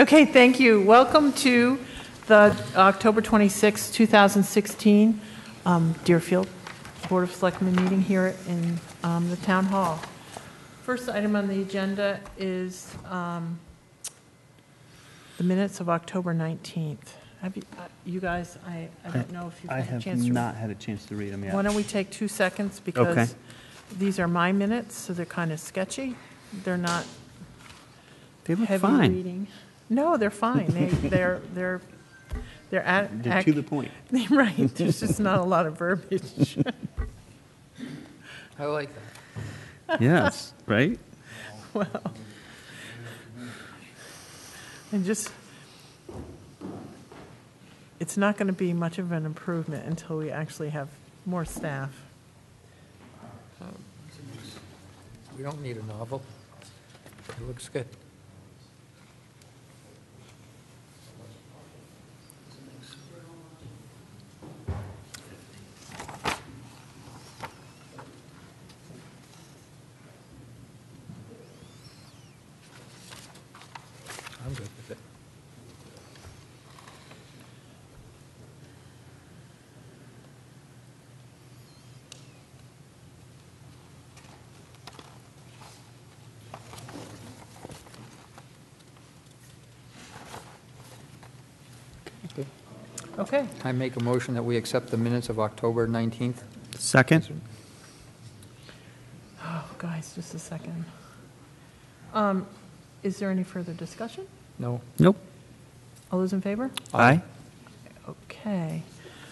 Okay, thank you. Welcome to the October 26, 2016 Deerfield Board of Selectmen meeting here in the Town Hall. First item on the agenda is the minutes of October 19th. Have you guys, I don't know if you've had a chance to... I have not had a chance to read them yet. Why don't we take 2 seconds because these are my minutes, so they're kind of sketchy. They're not They look heavy fine. reading. No, they're fine. They're They're to the point. Right. There's just not a lot of verbiage. I like that. Yes, right? Well, and just, it's not going to be much of an improvement until we actually have more staff. We don't need a novel. It looks good. I'm good with it. Okay. I make a motion that we accept the minutes of October 19th. Second? Oh, guys, just a second. Is there any further discussion? No. Nope. All those in favor? Aye. Okay.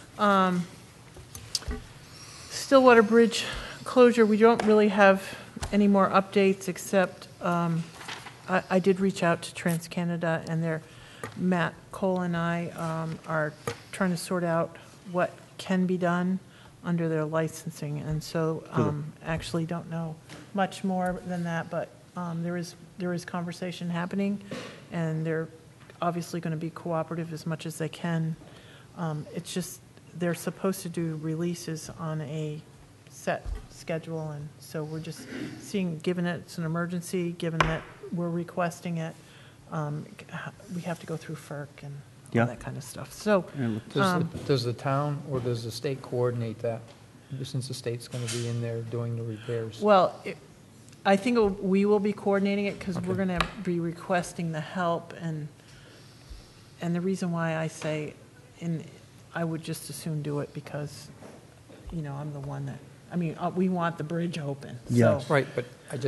Stillwater Bridge closure, we don't really have any more updates except I did reach out to TransCanada and Matt Cole and I are trying to sort out what can be done under their licensing, and so actually don't know much more than that, but there is conversation happening, and they're obviously going to be cooperative as much as they can. It's just they're supposed to do releases on a set schedule, and so we're just seeing, given that it's an emergency, given that we're requesting it, we have to go through FERC and all that kind of stuff. So, Does the town or does the state coordinate that, since the state's going to be in there doing the repairs? well, I think we will be coordinating it because we're going to be requesting the help, and the reason why I say, I would just as soon do it because, I'm the one that, we want the bridge open. Yes. So, Right, but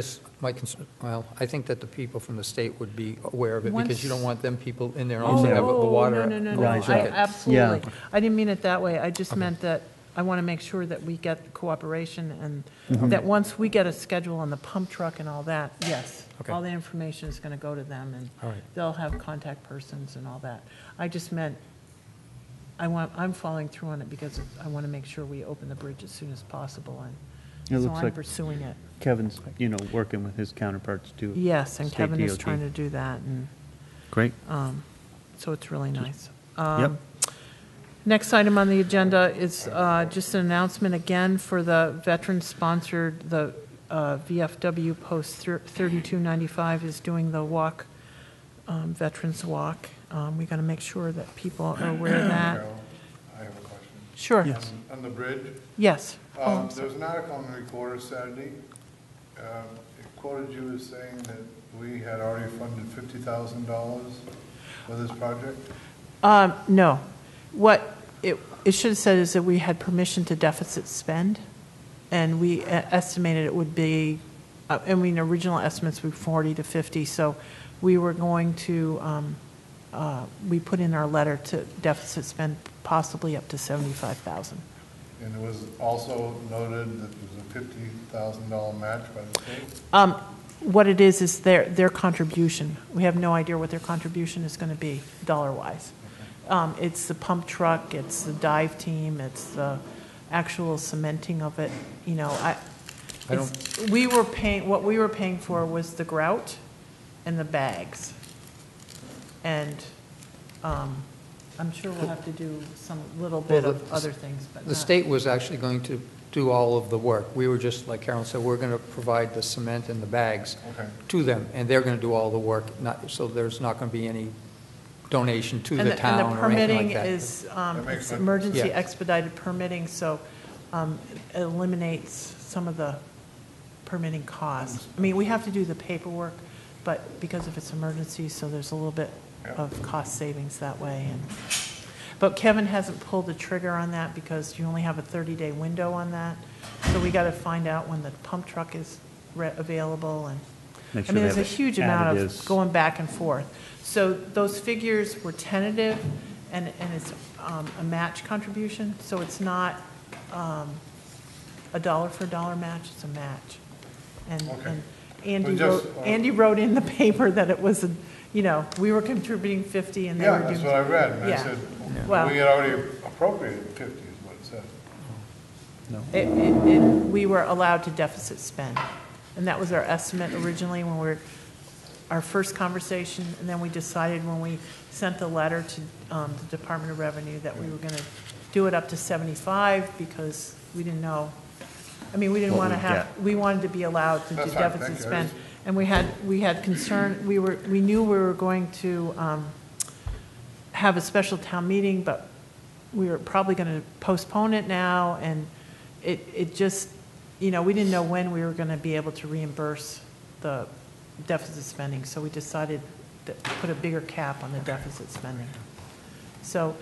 I think that the people from the state would be aware of it because you don't want them people in there and also have the water. No. Rise up. Absolutely. Yeah. I didn't mean it that way. I just meant that I want to make sure that we get the cooperation and that once we get a schedule on the pump truck and all that, yes, all the information is going to go to them and they'll have contact persons and all that. I just meant I'm following through on it because I want to make sure we open the bridge as soon as possible, and so I'm pursuing it. Kevin's, working with his counterparts too. Yes, and State Kevin is DOT. trying to do that, and Great. so it's really nice. Yep. Next item on the agenda is just an announcement again for the veteran-sponsored, the VFW Post 3295 is doing the walk, Veterans Walk. We got to make sure that people are aware of that. Carol, I have a question. Sure. Yes. On the bridge, Yes. there was an article in the Recorder Saturday. It quoted you as saying that we had already funded $50,000 for this project. No. What it should have said is that we had permission to deficit spend, and we estimated it would be, original estimates were 40 to 50, so we were going to, we put in our letter to deficit spend possibly up to $75,000. And it was also noted that there was a $50,000 match by the state. What it is their contribution. We have no idea what their contribution is going to be dollar-wise. It's the pump truck, it's the dive team, it's the actual cementing of it. What we were paying for was the grout and the bags, and I'm sure we'll have to do some little bit of other things. But the state was actually going to do all of the work. We were just, like Carol said, we're going to provide the cement and the bags to them, and they're going to do all the work. So there's not going to be any donation to And the town and or the anything permitting like that. is, makes it's sense. emergency Yeah. expedited permitting, so it eliminates some of the permitting costs. I mean, we have to do the paperwork, but because of its emergency, so there's a little bit of cost savings that way. But Kevin hasn't pulled the trigger on that because you only have a 30-day window on that. So we got to find out when the pump truck is available, and Make I sure mean, they there's a have huge amount of additives. going back and forth. So those figures were tentative, and it's a match contribution, so it's not a dollar for dollar match, it's a match. And Okay. and Andy But just, Andy wrote in the paper that it was, we were contributing 50 and they Yeah, were doing. that's what I read, and I Yeah. said, Well- we had already appropriated 50 is what it said. We were allowed to deficit spend, and that was our estimate originally when our first conversation, and then we decided when we sent the letter to the Department of Revenue that we were going to do it up to 75 because we didn't know. I mean, we didn't What want to we'd have, we wanted to be allowed to do That's fine, deficit thank you. spend. And we had concern, we knew we were going to have a special town meeting, but we were probably going to postpone it now, and it just, we didn't know when we were going to be able to reimburse the deficit spending, so we decided to put a bigger cap on the deficit spending. So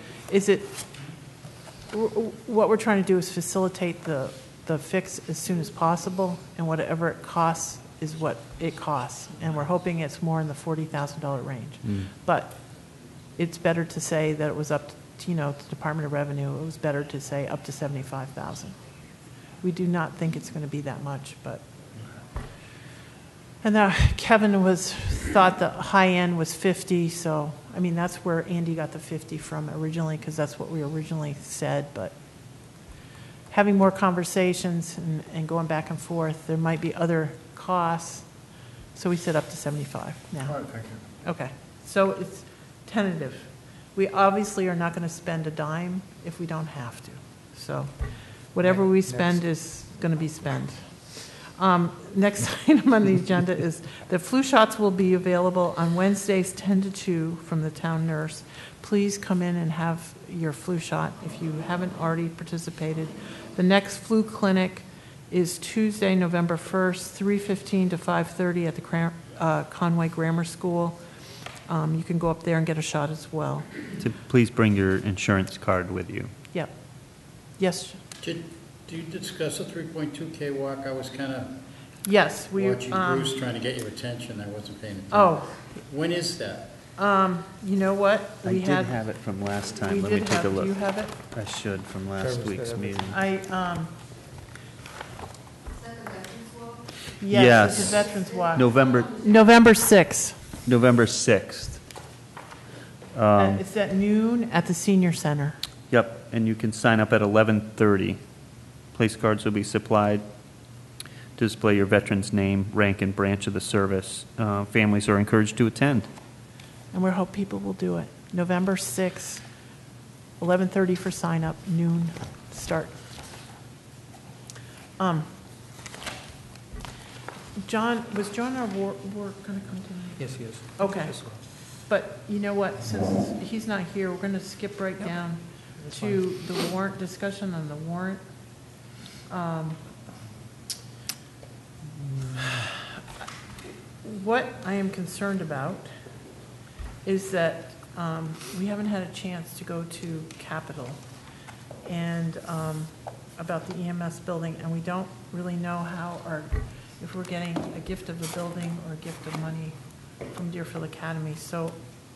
what we're trying to do is facilitate the fix as soon as possible, and whatever it costs is what it costs, and we're hoping it's more in the $40,000 range. But it's better to say that it was up to, the Department of Revenue, it was better to say up to 75,000. We do not think it's going to be that much, but. And Kevin thought the high end was 50, so, I mean, that's where Andy got the 50 from originally, because that's what we originally said, but having more conversations and going back and forth, there might be other costs, so we said up to 75 now. All right, thank you. Okay, so it's tentative. We obviously are not going to spend a dime if we don't have to. So whatever we spend is going to be spent. Next item on the agenda is the flu shots will be available on Wednesdays 10 to 2 from the town nurse. Please come in and have your flu shot if you haven't already participated. The next flu clinic is Tuesday, November 1st, 3:15 to 5:30 at the Conway Grammar School. You can go up there and get a shot as well. So please bring your insurance card with you. Yep. Yes, Did you discuss a 3.2K walk? I was kind of yes, we, watching Bruce trying to get your attention. I wasn't paying attention. oh, When is that? you know what? I did have it from last time. Let me take a look. Do you have it? I should from last Trevor's week's got meeting. Yes, it's a Yes. Veterans Walk. November 6th. 6th. It's at noon at the senior center. Yep, and you can sign up at 11:30. Place cards will be supplied to display your veteran's name, rank, and branch of the service. Families are encouraged to attend. And we hope people will do it. November 6th, 11:30 for sign up, noon start. Was John or Ward going to come tonight? Yes, he is. Okay. This one. But you know what, since he's not here, we're going to skip right down That's to the warrant, discussion on the warrant. What I am concerned about is that we haven't had a chance to go to Capitol and about the EMS building, and we don't really know if we're getting a gift of the building or a gift of money from Deerfield Academy. So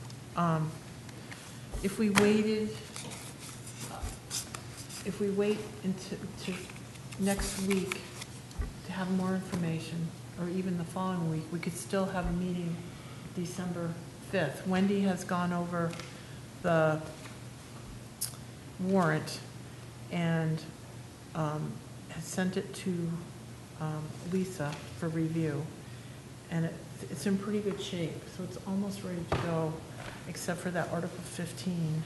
if we wait into next week to have more information, or even the following week, we could still have a meeting December 5th. Wendy has gone over the warrant and has sent it to Lisa for review. And it's in pretty good shape, so it's almost ready to go, except for that Article 15.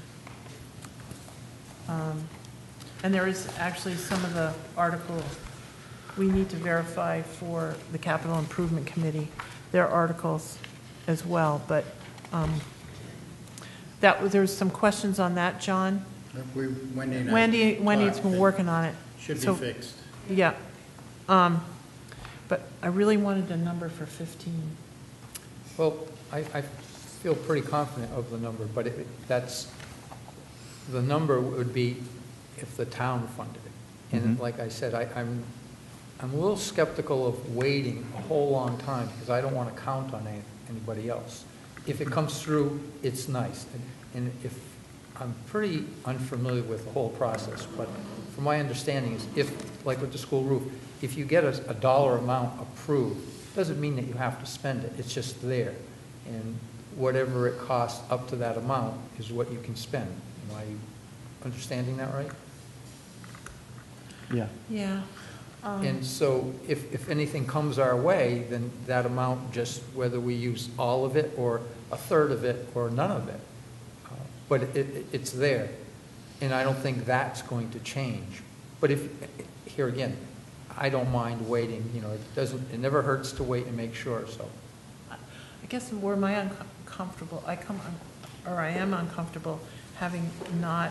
And there is actually some of the articles we need to verify for the Capital Improvement Committee, their articles as well, but There's some questions on that, John. Wendy and I Wendy's talked, been and working on it. Should be So- fixed. Yeah. But I really wanted a number for 15. Well, I feel pretty confident of the number, but the number would be if the town funded it. And like I said, I'm a little skeptical of waiting a whole long time because I don't want to count on anybody else. If it comes through, it's nice. And if, I'm pretty unfamiliar with the whole process, but from my understanding is if, like with the school roof, if you get a dollar amount approved, doesn't mean that you have to spend it, it's just there. And whatever it costs up to that amount is what you can spend. Am I understanding that right? Yeah. Yeah. And so if anything comes our way, then that amount, just whether we use all of it or a third of it or none of it, but it's there. And I don't think that's going to change. But here again, I don't mind waiting, it never hurts to wait and make sure, so. I guess where am I uncomfortable, I am uncomfortable having not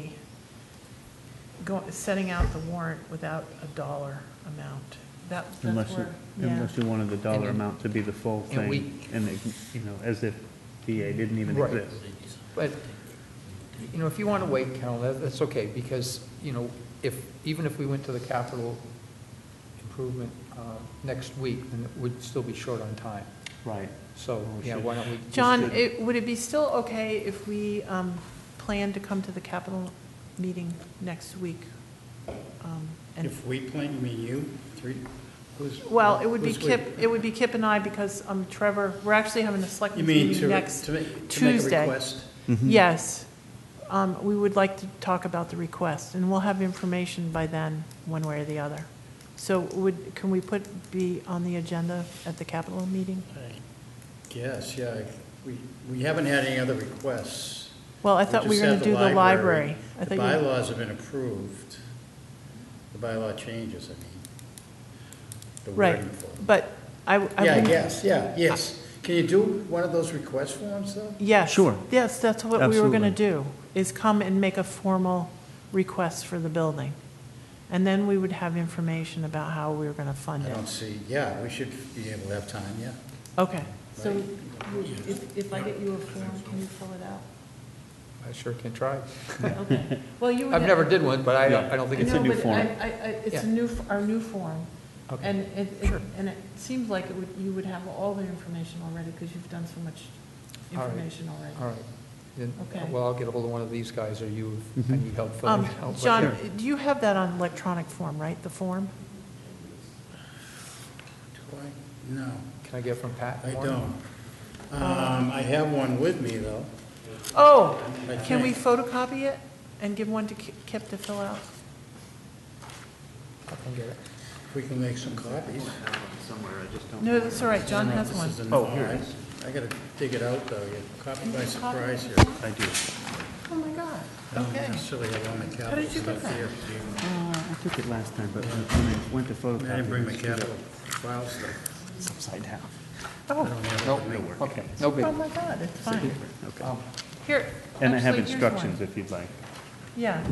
setting out the warrant without a dollar amount. That's where, yeah. Unless you wanted the dollar And- amount to be the full and thing, and, as if VA didn't even Right. exist. But, if you want to wait, Carol, that's okay, because, even if we went to the capital improvement next week, then it would still be short on time. Right. So, yeah, why don't we? just John, do- would it be still okay if we plan to come to the Capitol meeting next week? And If we plan, you mean you? Three? Well, it would be who's we? Kip and I, because Trevor, we're actually having a You selectmen's mean meeting to next make a Tuesday. request? Yes. We would like to talk about the request, and we'll have information by then, one way or the other. So can we be on the agenda at the Capitol meeting? I guess, yeah. We haven't had any other requests. Well, I thought we were going to do the library. I The thought bylaws have been approved. The bylaw changes, I mean. The Right, wording for them. but I Yeah, I wouldn't- guess, yes. Can you do one of those request forms, though? Yes. Sure. Yes, that's what we were going to Absolutely. do, is come and make a formal request for the building. And then we would have information about how we were going to fund I it. don't see, yeah, we should be able to have time, yeah. Okay, so if I get you a form, can you fill it out? I sure can try. Okay. Well, you would. I've never did one, but I don't think It's it's. a new form. It's Yeah. our new form. Okay. And it seems like you would have all the information already, because you've done so much All right. information already. All right. Then, Okay. well, I'll get a hold of one of these guys, or you, if I need help filling it out. but- John, do you have that on electronic form, right, the form? Do I? No, Can I get from Pat? I more? don't. I have one with me, though. Oh, I can we think. photocopy it and give one to Kip to fill out? I'll come get it. If we can make some copies. Somewhere, I just don't. No, that's all right, John has This one. is a new Oh, here it one. is. I gotta dig it out, though. You caught me by surprise here. I do. Oh, my God, I don't okay. necessarily have all my did capital you get stuff that? here. I took it last time, but when I went to photocopy. I didn't bring my it screwed up. capital file stuff. It's upside down. I Oh, don't have Nope, it with me. okay, no big. oh, my God, it's fine. Okay. Here. And I have actually, here's one. instructions if you'd like. Yeah.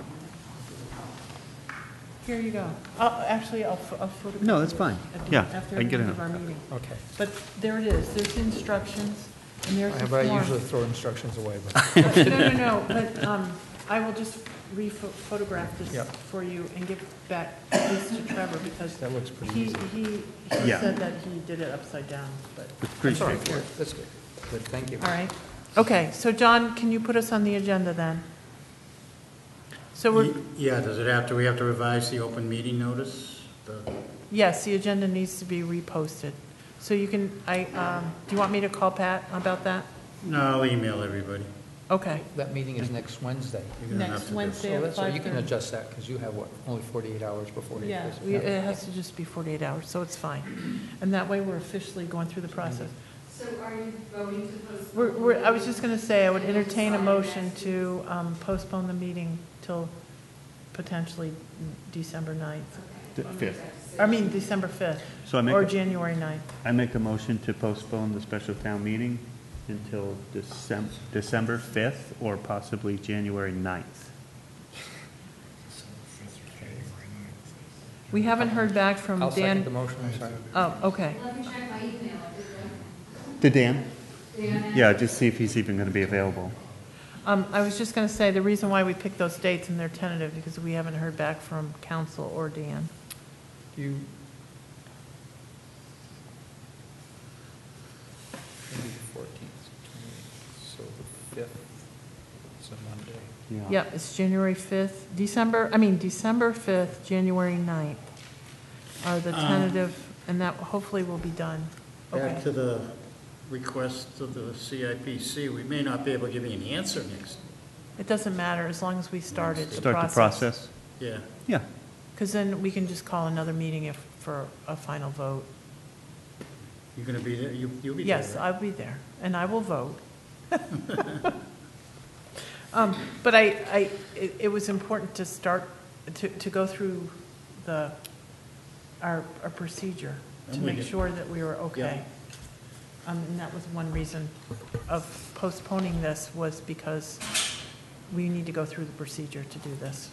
Here you go. Actually, I'll photocopy. No, that's fine. it at the- Yeah, After I can get the end it of our meeting. Okay. But there it is, there's instructions, and there's the But I form. usually throw instructions away, but. No, but I will just photograph this Yep. for you and give back this to Trevor, because That looks pretty he easy. Yeah. said that he did it upside down, but, It's pretty That's all right. straightforward. That's good. Good, thank you. all right. Okay, so John, can you put us on the agenda then? So we're, Yeah, do we have to revise the open meeting notice? yes, the agenda needs to be reposted. So you can, do you want me to call Pat about that? No, I'll email everybody. Okay. That meeting is next Wednesday. You're gonna have Next to do- Wednesday So at that's, all right. You can 5:30. adjust that, because you have, what, only 48 hours before you. Yeah, it has to just be 48 hours, so it's fine. And that way, we're officially going through the process. So are you voting to postpone? I was just going to say, I would entertain a motion to postpone the meeting till potentially December 9th. The 5th. I mean, December 5th, So I make or a- January 9th. I make a motion to postpone the special town meeting until December 5th or possibly January 9th. We haven't heard back from I'll second the Dan. motion, I'm sorry. Oh, okay. Let me check my email. To Dan? Dan? Yeah, just see if he's even going to be available. I was just going to say, the reason why we picked those dates and they're tentative, because we haven't heard back from council or Dan. You, maybe the 14th, so the 5th is a Monday. Yeah, it's January 5th, December 5th, January 9th are the tentative, and that hopefully will be done. Back Okay. to the request of the CIPC, we may not be able to give you an answer next, It doesn't matter, as long as we started the Start the process? yeah. Yeah. Because then we can just call another meeting for a final vote. You're going to be there, you'll be there, Yes, right? I'll be there, and I will vote. But it was important to start, to go through our procedure, to I'm with make you. sure that we were okay. And that was one reason of postponing this, was because we need to go through the procedure to do this.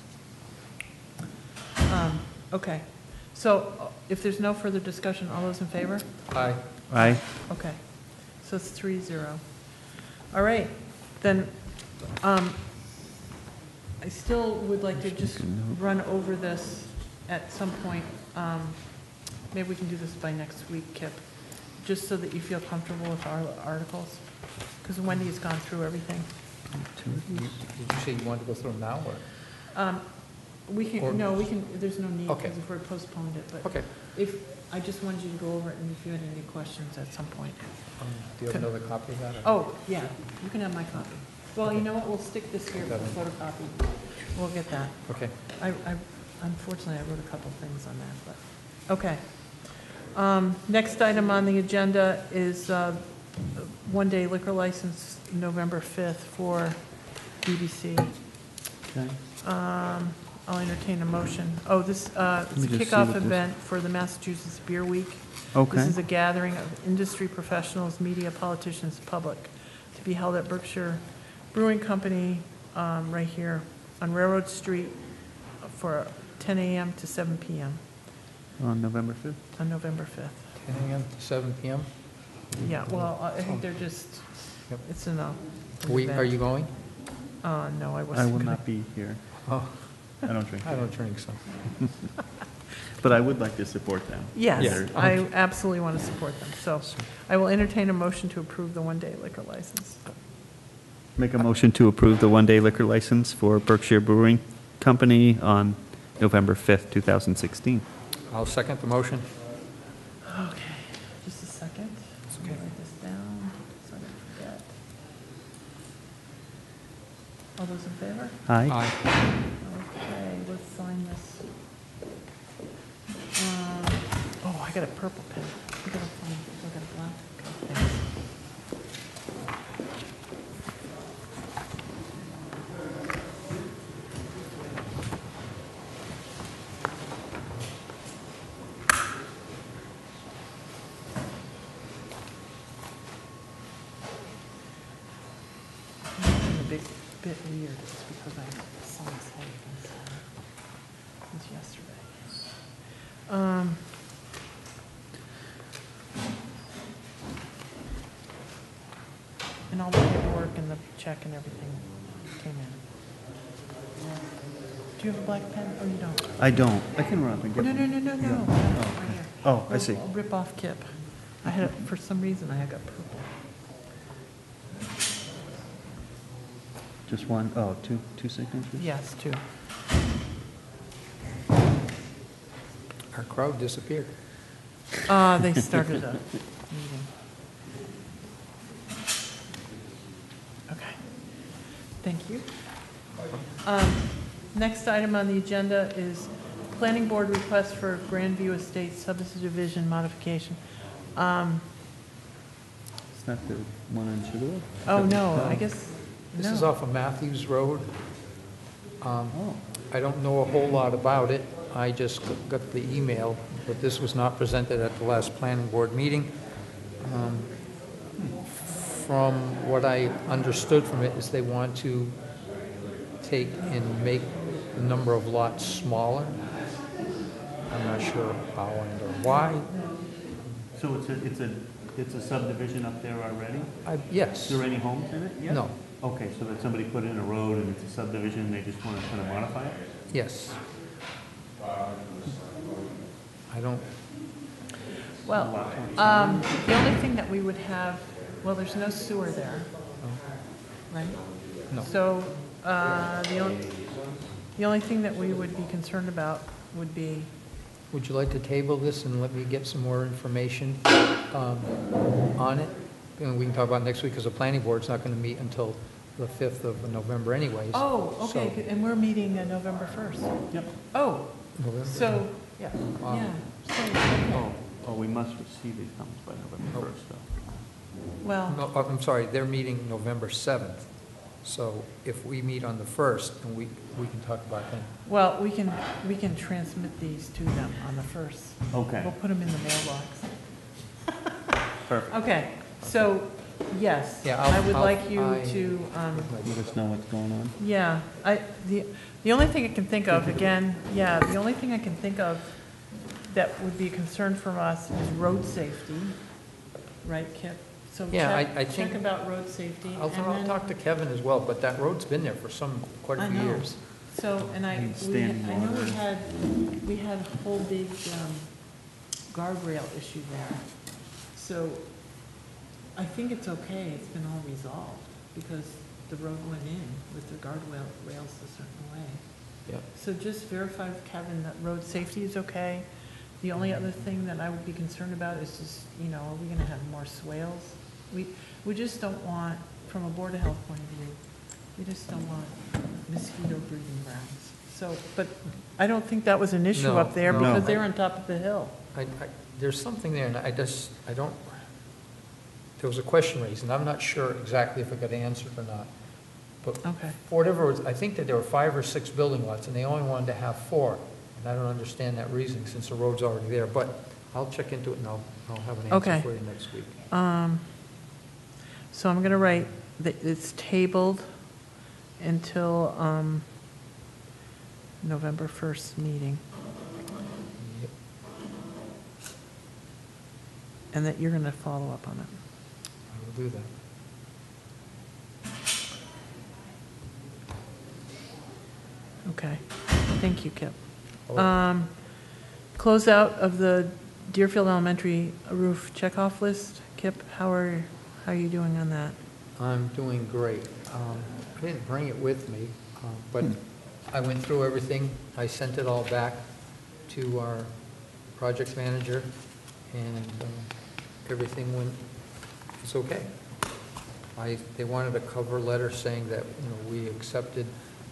Okay, so if there's no further discussion, all those in favor? Aye. Aye. Okay, so it's 3-0. All right, then, I still would like to just run over this at some point. Maybe we can do this by next week, Kip, just so that you feel comfortable with our articles, because Wendy's gone through everything. Did you say you wanted to go through them now, or? We Or- can, no, we can, there's no need, Okay. because if we postponed it, but Okay. I just wanted you to go over it, and if you had any questions at some point. Do you have another copy of that? or- Oh, yeah, you can have my copy. Well, you know what, we'll stick this here for photocopy. We'll get that. Okay. Unfortunately, I wrote a couple things on that, but, okay. Next item on the agenda is one-day liquor license, November 5th for BBC. Okay. I'll entertain a motion. Oh, this, it's a me just see kickoff what this- event for the Massachusetts Beer Week. Okay. This is a gathering of industry professionals, media, politicians, public, to be held at Berkshire Brewing Company, right here on Railroad Street, for 10 a.m. to 7 p.m. On November 5th? on November 5th. 10 a.m. to 7 p.m.? Yeah, well, I think they're just, Yep. it's an Are you going? No, I I wasn't will gonna. not be here. Oh, I don't drink. I don't drink, so. But I would like to support them. Yes, Yeah. I absolutely want to support them. So I will entertain a motion to approve the one-day liquor license. Make a motion to approve the one-day liquor license for Berkshire Brewing Company on November 5th, 2016. I'll second the motion. Okay, just a second. Let me write this down so I don't forget. All those in favor? Aye. Okay, let's sign this. Oh, I got a purple pen. I got a black. Okay, thanks. I'm a bit weird, it's because I saw this head since yesterday. And all the paperwork and the check and everything came in. Do you have a black pen? Oh, you don't? I don't. I can run up and No, get no, one. no, no, no. Yeah. Right here. Oh, I see. I'll rip off Kip. I had, for some reason, I got purple. Just one, oh, two signatures? Yes, two. Our crowd disappeared. They started a meeting. Okay. Thank you. Next item on the agenda is Planning Board request for Grandview Estates subdivision modification. It's not the one on Sugarloaf? Oh, no, I guess, This is no. off of Matthews Road. Oh. I don't know a whole lot about it. I just got the email, but this was not presented at the last planning board meeting. from what I understood from it, is they want to take and make the number of lots smaller. I'm not sure how and or why. So it's a subdivision up there already? Yes. Is there any homes in it yet? No. Okay, so that somebody put in a road and it's a subdivision, they just want to kind of modify it? Yes. I don't, Well, the only thing that we would have, well, there's no sewer there, right? no. So, the only thing that we would be concerned about would be, Would you like to table this and let me get some more information on it? And we can talk about it next week, because the planning board's not going to meet until the 5th of November anyways. oh, okay, So- and we're meeting November 1st. Yep. Oh, November? so, Yeah. yeah, so, okay. Oh, we must receive these comments by November 1st, though. Well, No, I'm sorry, they're meeting November 7th. So if we meet on the 1st, and we can talk about that. well, we can transmit these to them on the 1st. Okay. We'll put them in the mailbox. Perfect. Okay, so, yes, Yeah, I would I'll- like you I- to, Let us know what's going on. yeah, the only thing I can think of, again, yeah, the only thing I can think of that would be a concern from us is road safety, right, Kip? So Yeah, I check think- about road safety. I'll and then- talk to Kevin as well, but that road's been there for quite a I few know. years. So, and I Needs know standing we had a whole big guardrail issue there. So I think it's okay, it's been all resolved, because the road went in with the guardrail rails a certain way. Yep. So just verify with Kevin that road safety is okay. The only other thing that I would be concerned about is just, are we gonna have more swales? We just don't want, from a Board of Health point of view, we just don't want mosquito breeding grounds. So, but I don't think that was an issue No, up there, no. because they're on top of the hill. There's something there, and I don't, there was a question raised, and I'm not sure exactly if it got answered or not. But Okay. for whatever, I think that there were 5 or 6 building lots, and they only wanted to have 4. And I don't understand that reasoning, since the road's already there, but I'll check into it, and I'll have an Okay. answer for you next week. So I'm gonna write that it's tabled until November 1st meeting, Yep. and that you're gonna follow up on it. I will do that. Okay, thank you, Kip. Oh, Closeout of the Deerfield Elementary roof checkoff list. Kip, how are you doing on that? I'm doing great. I didn't bring it with me, but I went through everything. I sent it all back to our project manager, and everything it's okay. They wanted a cover letter saying that, we accepted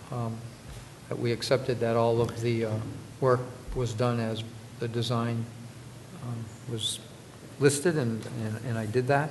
that all of the work was done as the design was listed, and I did that.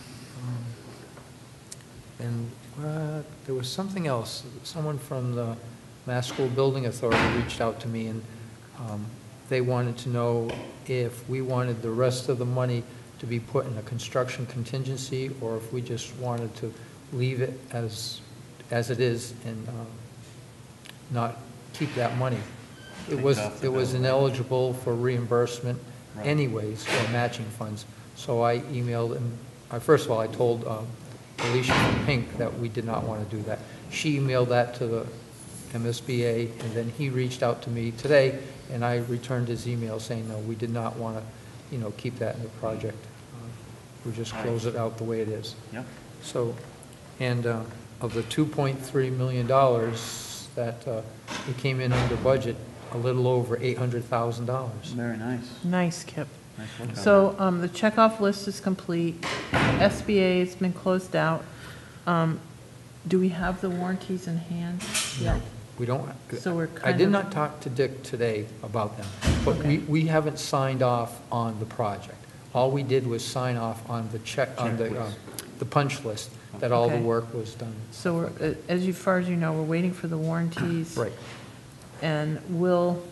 And there was something else. Someone from the Mass School Building Authority reached out to me, and they wanted to know if we wanted the rest of the money to be put in a construction contingency, or if we just wanted to leave it as it is and not keep that money. It was ineligible for reimbursement anyways, or matching funds. So I emailed, and first of all, I told Alicia from Pink that we did not want to do that. She emailed that to the MSBA, and then he reached out to me today, and I returned his email saying, no, we did not want to, keep that in the project. We'll just close it out the way it is. Yep. So, and of the $2.3 million that it came in under budget, a little over $800,000. Very nice. Nice, Kip. Nice work on So the checkoff list is complete. SBA has been closed out. Do we have the warranties in hand? No, we don't. So we're I kind did of- not talk to Dick today about them, but Okay. we haven't signed off on the project. All we did was sign off on the on Checklist. the punch list, that all the Okay. work was done. So we're, as far as you know, we're waiting for the warranties. Right. And we'll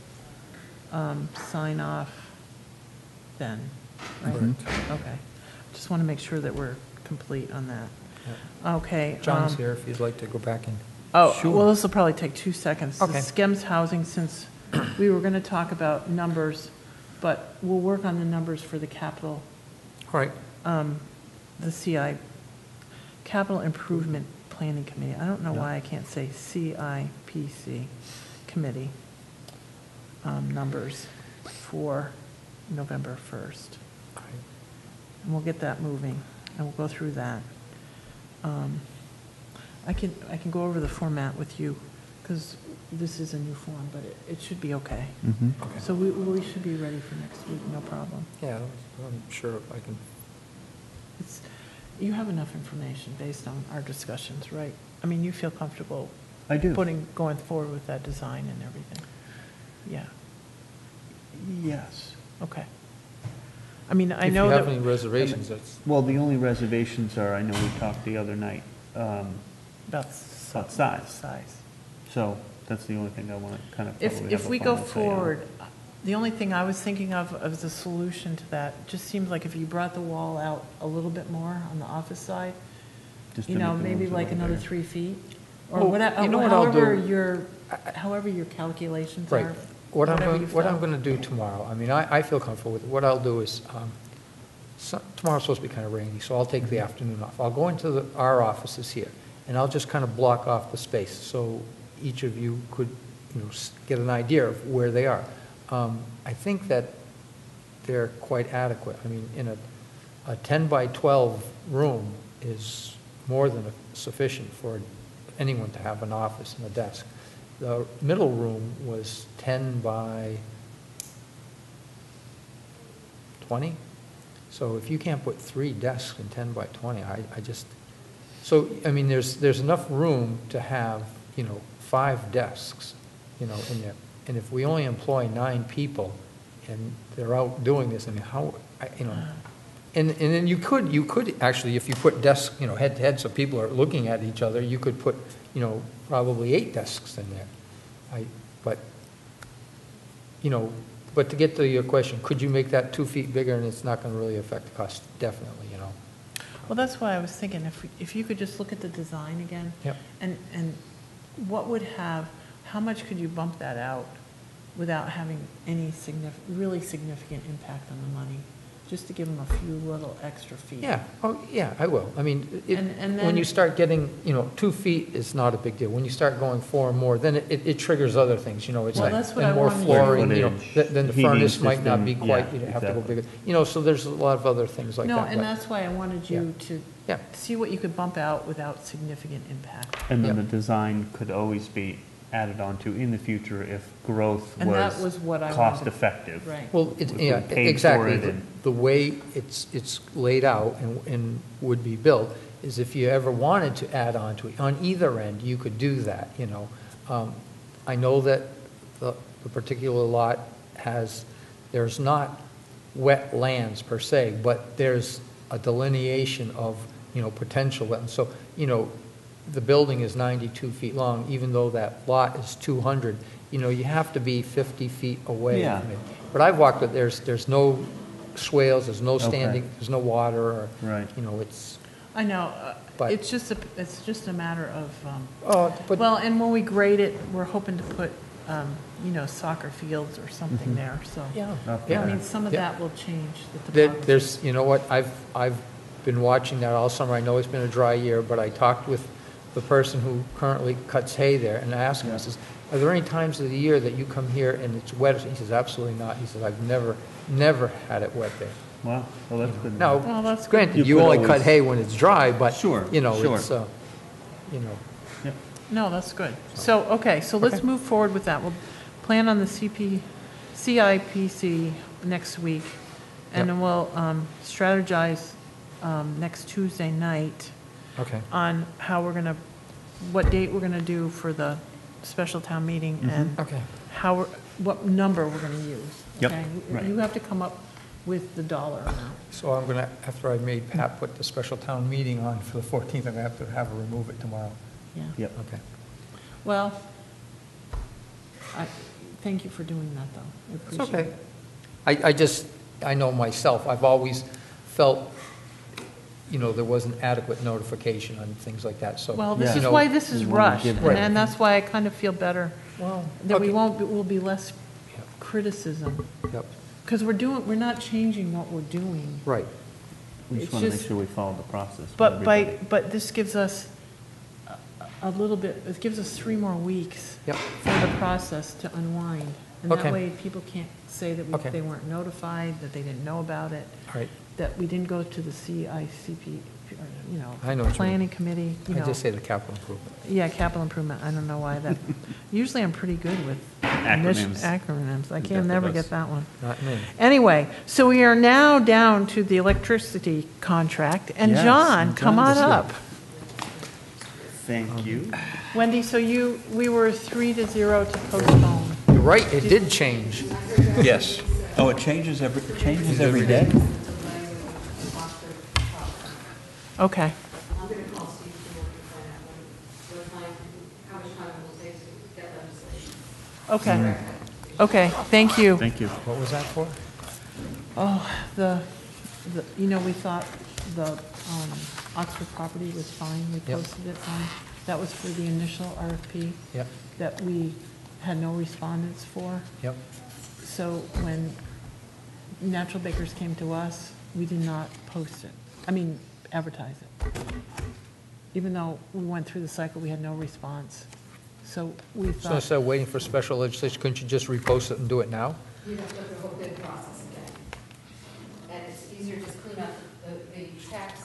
sign off then, right? Correct. Okay. Just want to make sure that we're complete on that. Okay. John's here if you'd like to go back and. Oh, Sure. well, this will probably take 2 seconds. The Okay. SCEMS housing, since we were going to talk about numbers, but we'll work on the numbers for the capital, All right. the CI, Capital Improvement Planning Committee. I don't know why I can't say CIPC Committee numbers for November 1st. And we'll get that moving, and we'll go through that. I can go over the format with you, because this is a new form, but it should be okay. Okay. So we should be ready for next week, no problem. Yeah, I'm sure I can. It's, you have enough information based on our discussions, right? I mean, you feel comfortable I do. going forward with that design and everything? Yeah, Yes. okay. I mean, I If know you have that, any reservations, that's, Well, the only reservations are, I know we talked the other night, about size. size. so that's the only thing I want to kind of probably have If a we go final say on. forward, the only thing I was thinking of as a solution to that, just seems like if you brought the wall out a little bit more on the office side, Just to you know, make the maybe rooms a like little another bigger. 3 feet, or Well, whatever, you know what I'll do? however your calculations right. are. What I'm whatever going, you what I'm felt. going to do tomorrow, I mean, I feel comfortable with it. What I'll do is, tomorrow's supposed to be kind of rainy, so I'll take the afternoon off. I'll go into our offices here, and I'll just kind of block off the space, so each of you could, get an idea of where they are. I think that they're quite adequate. I mean, in a 10 by 12 room is more than sufficient for anyone to have an office and a desk. The middle room was 10 by 20. So if you can't put 3 desks in 10 by 20, I just, so, I mean, there's enough room to have, 5 desks, in there. And if we only employ 9 people and they're out doing this, I mean, how, and then you could actually, if you put desks, head to head, so people are looking at each other, you could put, probably 8 desks in there. But to get to your question, could you make that 2 feet bigger and it's not going to really affect the cost? Definitely, Well, that's why I was thinking, if you could just look at the design again. Yep. And what would have, how much could you bump that out without having any really significant impact on the money? Just to give them a few little extra feet. Yeah, oh, yeah, I will. I mean, And when then- you start getting, 2 feet is not a big deal. When you start going 4 or more, then it triggers other things, it's Well, like, that's what and I more wanted to- flooring, Footage, then the heating furnace might not be system, quite, yeah, you'd have to go exactly. bigger. So there's a lot of other things like that. No, and but- that's why I wanted you to Yeah. see what you could bump out without significant impact. And then Yeah. the design could always be added onto in the future if growth And that was what I wanted. cost effective. Right. Well, If we yeah, paid for exactly. it and- The way it's laid out and would be built is if you ever wanted to add on to it, on either end, you could do that, I know that the particular lot there's not wet lands per se, but there's a delineation of, potential wetlands. So, the building is 92 feet long, even though that lot is 200, you have to be 50 feet away Yeah. from it. But I've walked it, there's no swales, there's no Okay. standing, there's no water, or, Right. it's, I know, But- it's just a matter of, but, well, and when we grade it, we're hoping to put, soccer fields or something there, so. yeah. Okay. I mean, some of Yeah. that will change the topography. There's, you know what, I've been watching that all summer. I know it's been a dry year, but I talked with the person who currently cuts hay there, and I asked him, I says, are there any times of the year that you come here and it's wet? He says, absolutely not. He says, I've never had it wet there. Wow, well, that's good. Now, Well, that's good. granted, You you could only always- cut hay when it's dry, but, Sure, sure. it's, Yep. No, that's good. So, okay, so let's Okay. move forward with that. We'll plan on the CIPC next week, and then we'll strategize next Tuesday night okay. on how we're going to, what date we're going to do for the special town meeting, and Okay. what number we're going to use. Yep, okay? right. You have to come up with the dollar amount. So I'm going to, after I made Pat put the special town meeting on for the 14th, I'm going to have her remove it tomorrow. Yeah. Yep. Okay. Well, thank you for doing that, though. I It's appreciate okay. it. I know myself, I've always felt there wasn't adequate notification on things like that, so. Well, this you is know, why this is we wanna rushed, give and Right. and that's why I kind of feel better, Well, that we okay. will be less criticism, Yep, because we're not changing what we're doing. right. We It's just want to make just- sure we follow the process. with But everybody. but this gives us a little bit, it gives us 3 more weeks Yep. for the process to unwind. And Okay. that way, people can't say that Okay. they weren't notified, that they didn't know about it, All right, that we didn't go to the CICP, or, I know what you mean. planning committee, I just say the capital improvement. Yeah, capital improvement, I don't know why that, usually I'm pretty good with Acronyms. acronyms, I Death can of never us. get that one. Not me. Anyway, so we are now down to the electricity contract, and Yes, John, and come John's on here. up. Thank you. Wendy, so we were 3-0 to postpone. You're right, it did change. Yes. Oh, it changes every day? Okay, I'm going to call Steve tomorrow to find out what time, how much time it will take to get legislation. okay, thank you. Thank you. What was that for? Oh, we thought the Oxford property was fine, we Yep. posted it on, that was for the initial RFP Yep, that we had no respondents for. yep. So when Natural Bakers came to us, we did not post it, advertise it. Even though we went through the cycle, we had no response. So we So thought, instead of waiting for special legislation, couldn't you just repost it and do it now? You'd have to go through the whole bid process again. And it's easier to just clean up the tax,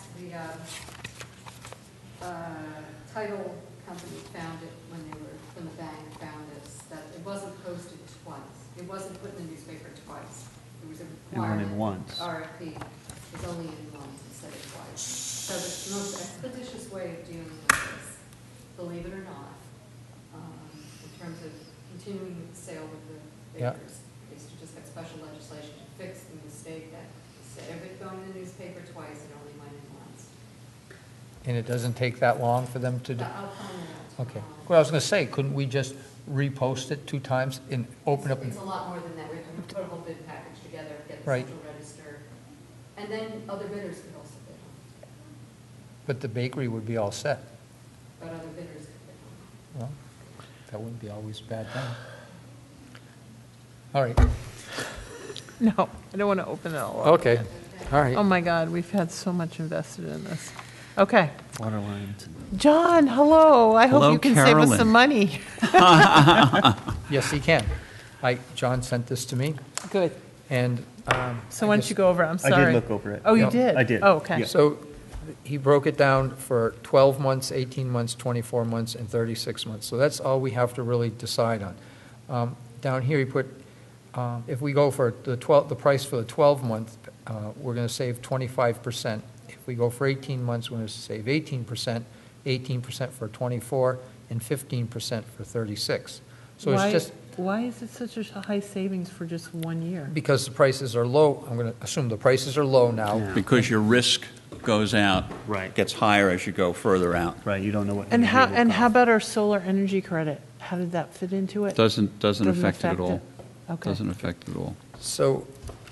title company found it when the bank found us, that it wasn't posted twice. It wasn't put in the newspaper twice. It was a It went in requirement. once. RFP was only in once instead of twice. So the most expeditious way of dealing with this, believe it or not, in terms of continuing with the sale of the Yeah. bakers, is to just have special legislation to fix the mistake that instead of it going in the newspaper twice, it only went in once. And it doesn't take that long for them to do? But I'll find that out Okay. tomorrow. Well, I was going to say, couldn't we just repost it 2 times and open up? It's a lot more than that. We have to put a whole bid package together, get the Right. central register, and then other bidders could also bid on it. But the bakery would be all set. But other bidders could bid on Well, that wouldn't be always a bad thing. All right, no, I don't want to open it all up. okay, all right. Oh, my God, we've had so much invested in this. Okay. Water lines. John, hello. I hope Hello, you can save us Carolyn. some money. Yes, he can. John sent this to me, Good. and. So why don't you go over, it? I'm I sorry. did look over it. Oh, you Yeah. did? I did. Oh, okay. Yeah. So he broke it down for 12 months, 18 months, 24 months, and 36 months. So that's all we have to really decide on. Down here, he put, if we go for the price for the 12-month, we're going to save 25%. If we go for 18 months, we're going to save 18%, 18% for 24, and 15% for 36. So it's just Why is it such a high savings for just 1 year? because the prices are low. I'm going to assume the prices are low now. Yeah. Because your risk goes out. Right. Gets higher as you go further out. Right, you don't know what. And energy how, will and how cost. about our solar energy credit? How did that fit into it? Doesn't affect it at all. Okay. Doesn't affect it at all. So,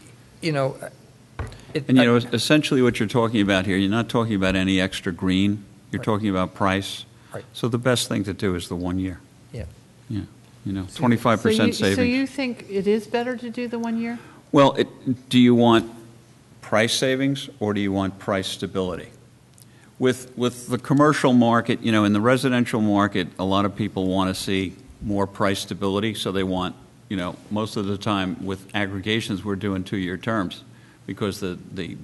And, essentially what you're talking about here, you're not talking about any extra green. You're Right. talking about price. Right. So the best thing to do is the 1 year. Yeah. Yeah, So 25% savings. So you think it is better to do the 1 year? Well, do you want price savings or do you want price stability? With the commercial market, in the residential market, a lot of people want to see more price stability, so they want, most of the time with aggregations, we're doing 2-year terms because the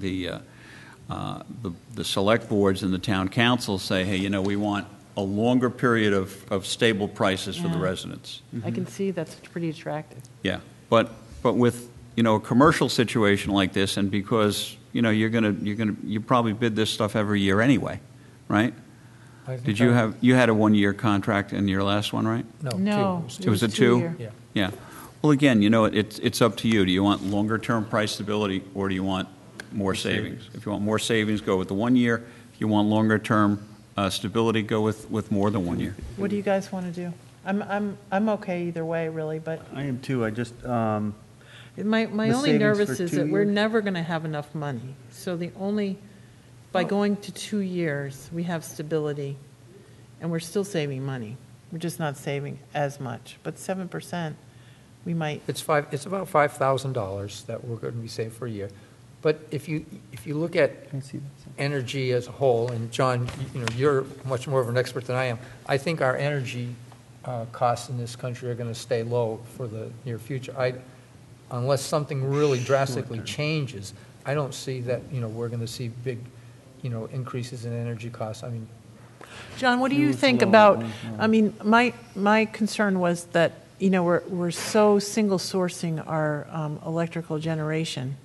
select boards and the town council say, hey, we want a longer period of stable prices for the Yeah. residents. I can see that's pretty attractive. Yeah, but with a commercial situation like this, and because you probably bid this stuff every year anyway, right? I think Did you had a 1-year contract in your last one, right? No. Two. It was a 2? 2-year. Yeah. Yeah. Well, again, it's up to you. Do you want longer term price stability or do you want more savings? If you want more savings, go with the 1 year. If you want longer term stability, go with more than 1 year. What do you guys want to do? I'm okay either way, really, but I am too, I just, my The only savings nervous for is 2 that we're years? never going to have enough money. So the only by going to 2 years, we have stability, and we're still saving money. We're just not saving as much. But 7%, we might, It's about $5,000 that we're going to be saving for a year. But if you look at energy as a whole, and John, you're much more of an expert than I am, I think our energy costs in this country are going to stay low for the near future. Unless something really drastically changes, I don't see that, we're going to see big, increases in energy costs. I mean, John, what do you think about, I mean, my concern was that, we're so single sourcing our electrical generation,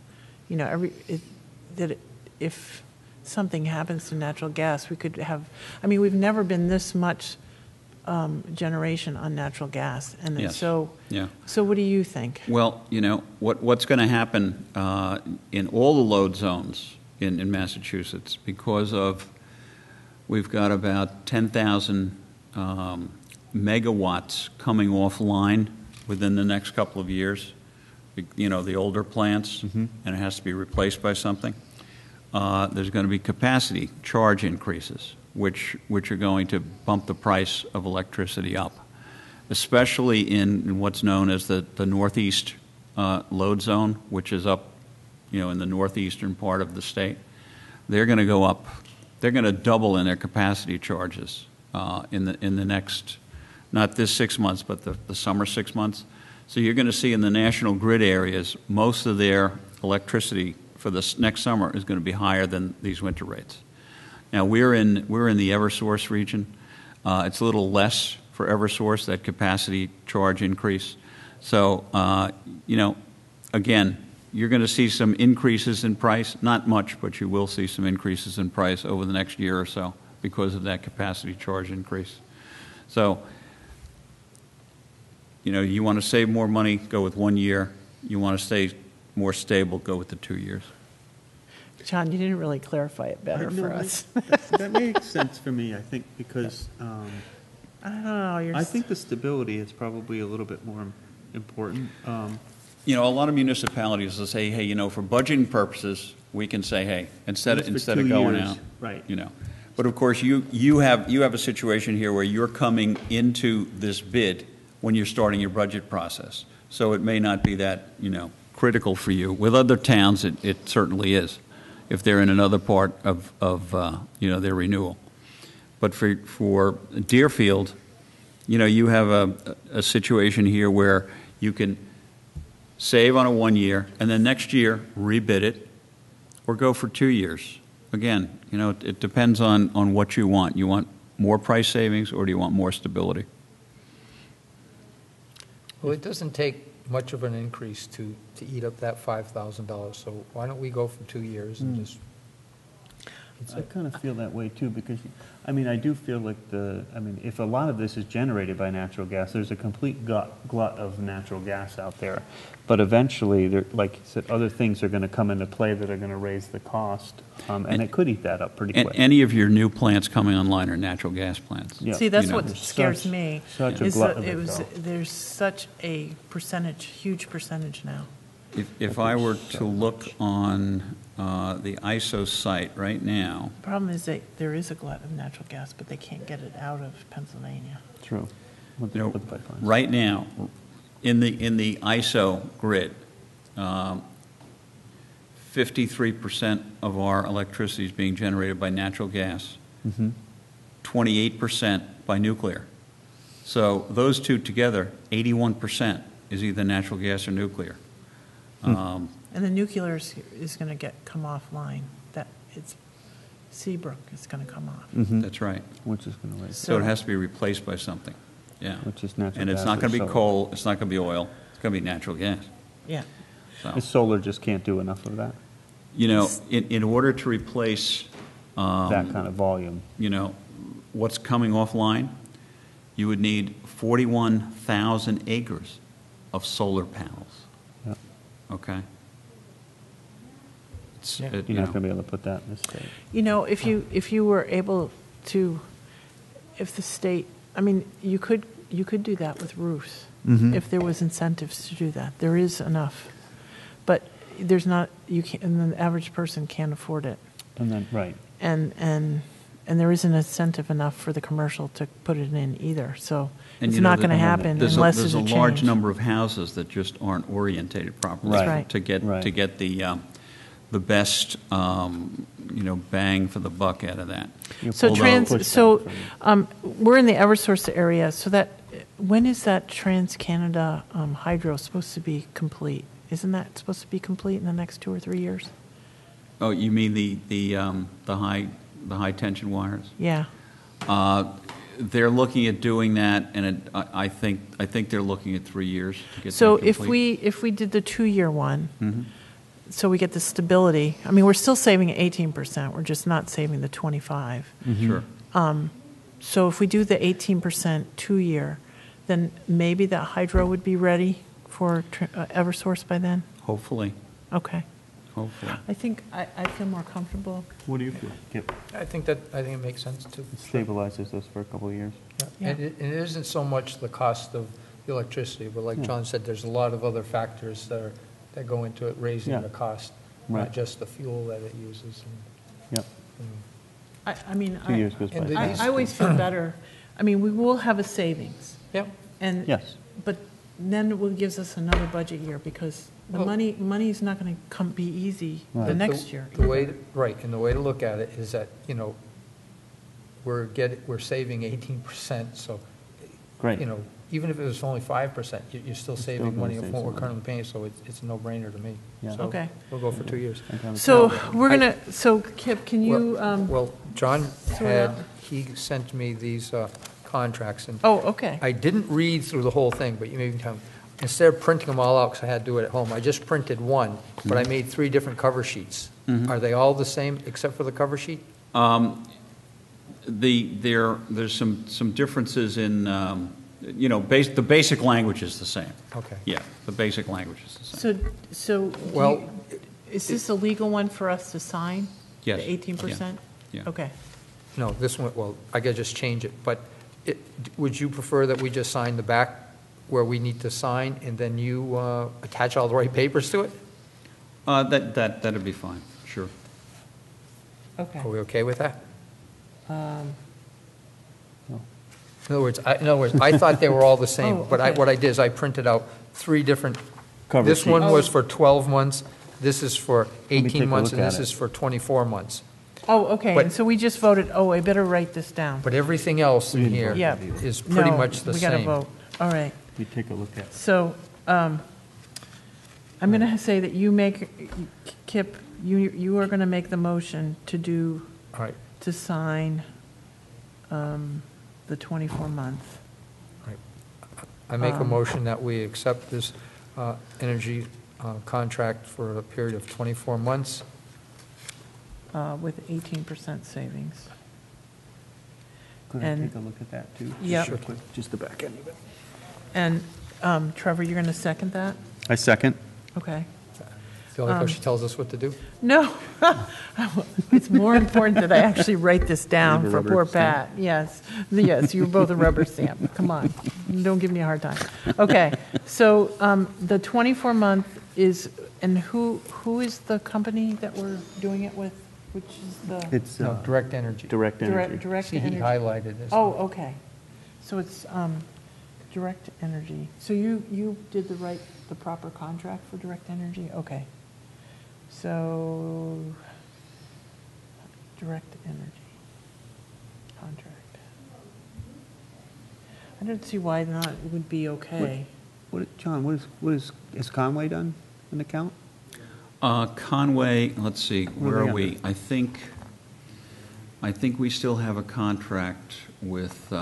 that if something happens to natural gas, we could have, we've never been this much generation on natural gas. And then Yes. so Yeah. what do you think? Well, what's going to happen in all the load zones in Massachusetts, because we've got about 10,000 megawatts coming offline within the next couple of years, the older plants, and it has to be replaced by something. There's going to be capacity charge increases, which are going to bump the price of electricity up, especially in what's known as the northeast load zone, which is up, in the northeastern part of the state. They're going to go up. They're going to double in their capacity charges in the next, not this 6 months, but the summer 6 months. So you're going to see in the national grid areas, most of their electricity for this next summer is going to be higher than these winter rates. Now we're in the Eversource region. It's a little less for Eversource, that capacity charge increase. So again, you're going to see some increases in price, not much, but you will see some increases in price over the next year or so because of that capacity charge increase. So, you want to save more money, go with 1 year. You want to stay more stable, go with the 2 years. John, you didn't really clarify it better for us. That makes sense for me, I think, because I don't know. I think the stability is probably a little bit more important. A lot of municipalities will say, hey, for budgeting purposes, we can say, hey, instead of going out, right? But of course, you have a situation here where you're coming into this bid when you're starting your budget process, so it may not be that critical for you. With other towns, it certainly is, if they're in another part of their renewal. But for Deerfield, you have a situation here where you can save on a 1 year, and then next year rebid it, or go for 2 years. Again, it depends on what you want. You want more price savings, or do you want more stability? well, it doesn't take much of an increase to eat up that $5,000, so why don't we go for 2 years and just... I kind of feel that way too, because, I do feel like if a lot of this is generated by natural gas, there's a complete glut of natural gas out there. But eventually, like you said, other things are going to come into play that are going to raise the cost, and it could eat that up pretty quick. Any of your new plants coming online are natural gas plants. Yeah. See, that's what There's scares me. such a is glut that of it, though. there's such a huge percentage now. If I were to look on the ISO site right now, The problem is that there is a glut of natural gas, but they can't get it out of Pennsylvania. True. With the pipelines. right now, in the ISO grid, 53% of our electricity is being generated by natural gas, 28% by nuclear. So those two together, 81% is either natural gas or nuclear. And the nuclear is going to come offline. It's Seabrook is going to come off. That's right. Which is going to raise. So it has to be replaced by something. Yeah. Which is natural And it's gas not or going to be solar. coal, it's not going to be oil, it's going to be natural gas. Yeah. So, The solar just can't do enough of that, in order to replace, that kind of volume. what's coming offline, you would need 41,000 acres of solar panels. Yep. Okay? You're not going to be able to put that in this state. If you were able to, if the state, you could do that with roofs, if there was incentives to do that. There is enough, but there's not. You can't, and the average person can't afford it. And then, right. and there isn't incentive enough for the commercial to put it in either, so And it's you know not that going to happen unless there's a change. There's a large number of houses that just aren't orientated properly Right. Right. to get the best bang for the buck out of that. So Although- we're in the Eversource area, so that, when is that Trans-Canada hydro supposed to be complete? Isn't that supposed to be complete in the next 2 or 3 years? Oh, you mean the high tension wires? Yeah. They're looking at doing that, and I think they're looking at 3 years to get So that complete. if we did the 2-year one, Mhm. so we get the stability, I mean, we're still saving 18%, we're just not saving the 25. Sure. So if we do the 18% 2-year, then maybe that hydro would be ready for Eversource by then? Hopefully, Okay. hopefully. I think I feel more comfortable. What do you feel? Kip? I think it makes sense too. It stabilizes us for a couple of years. Yeah. And it isn't so much the cost of the electricity, but like Yeah. John said, there's a lot of other factors that go into it, raising Yeah. the cost, Right. not just the fuel that it uses. Yep, I mean, 2 years goes by. And I always feel better. I mean, we will have a savings. Yep. And, Yes. but then it will gives us another budget year because the Well- money's not going to be easy the Right. next year. The way, right, and the way to look at it is that, we're saving 18%, so, Great. even if it was only 5%, you're still saving gonna money save of what some we're money. currently paying, so it's a no-brainer to me. Yeah. So Okay. We'll go for 2 years. So we're going to, so Kip, can you, Well, John sort he sent me these contracts, and oh, okay. I didn't read through the whole thing, but you maybe tell me. Instead of printing them all out, because I had to do it at home, I just printed one, but I made 3 different cover sheets. Are they all the same except for the cover sheet? There's some differences in, the basic language is the same. Okay. Yeah, the basic language is the same. So Well, is this a legal one for us to sign? Yes. The 18%? Yeah. Okay. No, this one, well, I gotta just change it, but would you prefer that we just sign the back where we need to sign, and then you attach all the right papers to it? That'd be fine, sure. Okay. Are we okay with that? Um, In other words, I thought they were all the same, Oh, but okay. what I did is I printed out 3 different. Cover This one sheets. was for 12 months, this is for me 18 take a months, look and at this it. is for 24 months. Oh, okay, But- and so we just voted, oh, I better write this down. But everything else in here Yeah. is pretty No, much the we got to same. vote. All right. You take a look at it. So I'm going to say that you make, Kip, you are going to make the motion to All right, to sign the 24-month. I make a motion that we accept this energy contract for a period of 24 months. With 18% savings. Could I And- take a look at that, too? Just Yep. real quick, just the back end of it. And Trevor, you're going to second that? I second. Okay. Feel like how she tells us what to do? No, it's more important that I actually write this down Leave a for rubber poor stamp. Pat. Yes, you're both a rubber stamp. Come on, don't give me a hard time. Okay, so the 24-month is, and who is the company that we're doing it with? Which is the It's No, direct energy. direct energy. direct See, he energy? highlighted this. Oh, okay. So it's direct energy. So you did the proper contract for direct energy? Okay. So, direct energy contract. I don't see why not, it would be okay. John, is Conway done an account? Conway, let's see, Where where are are they we? I think we still have a contract with,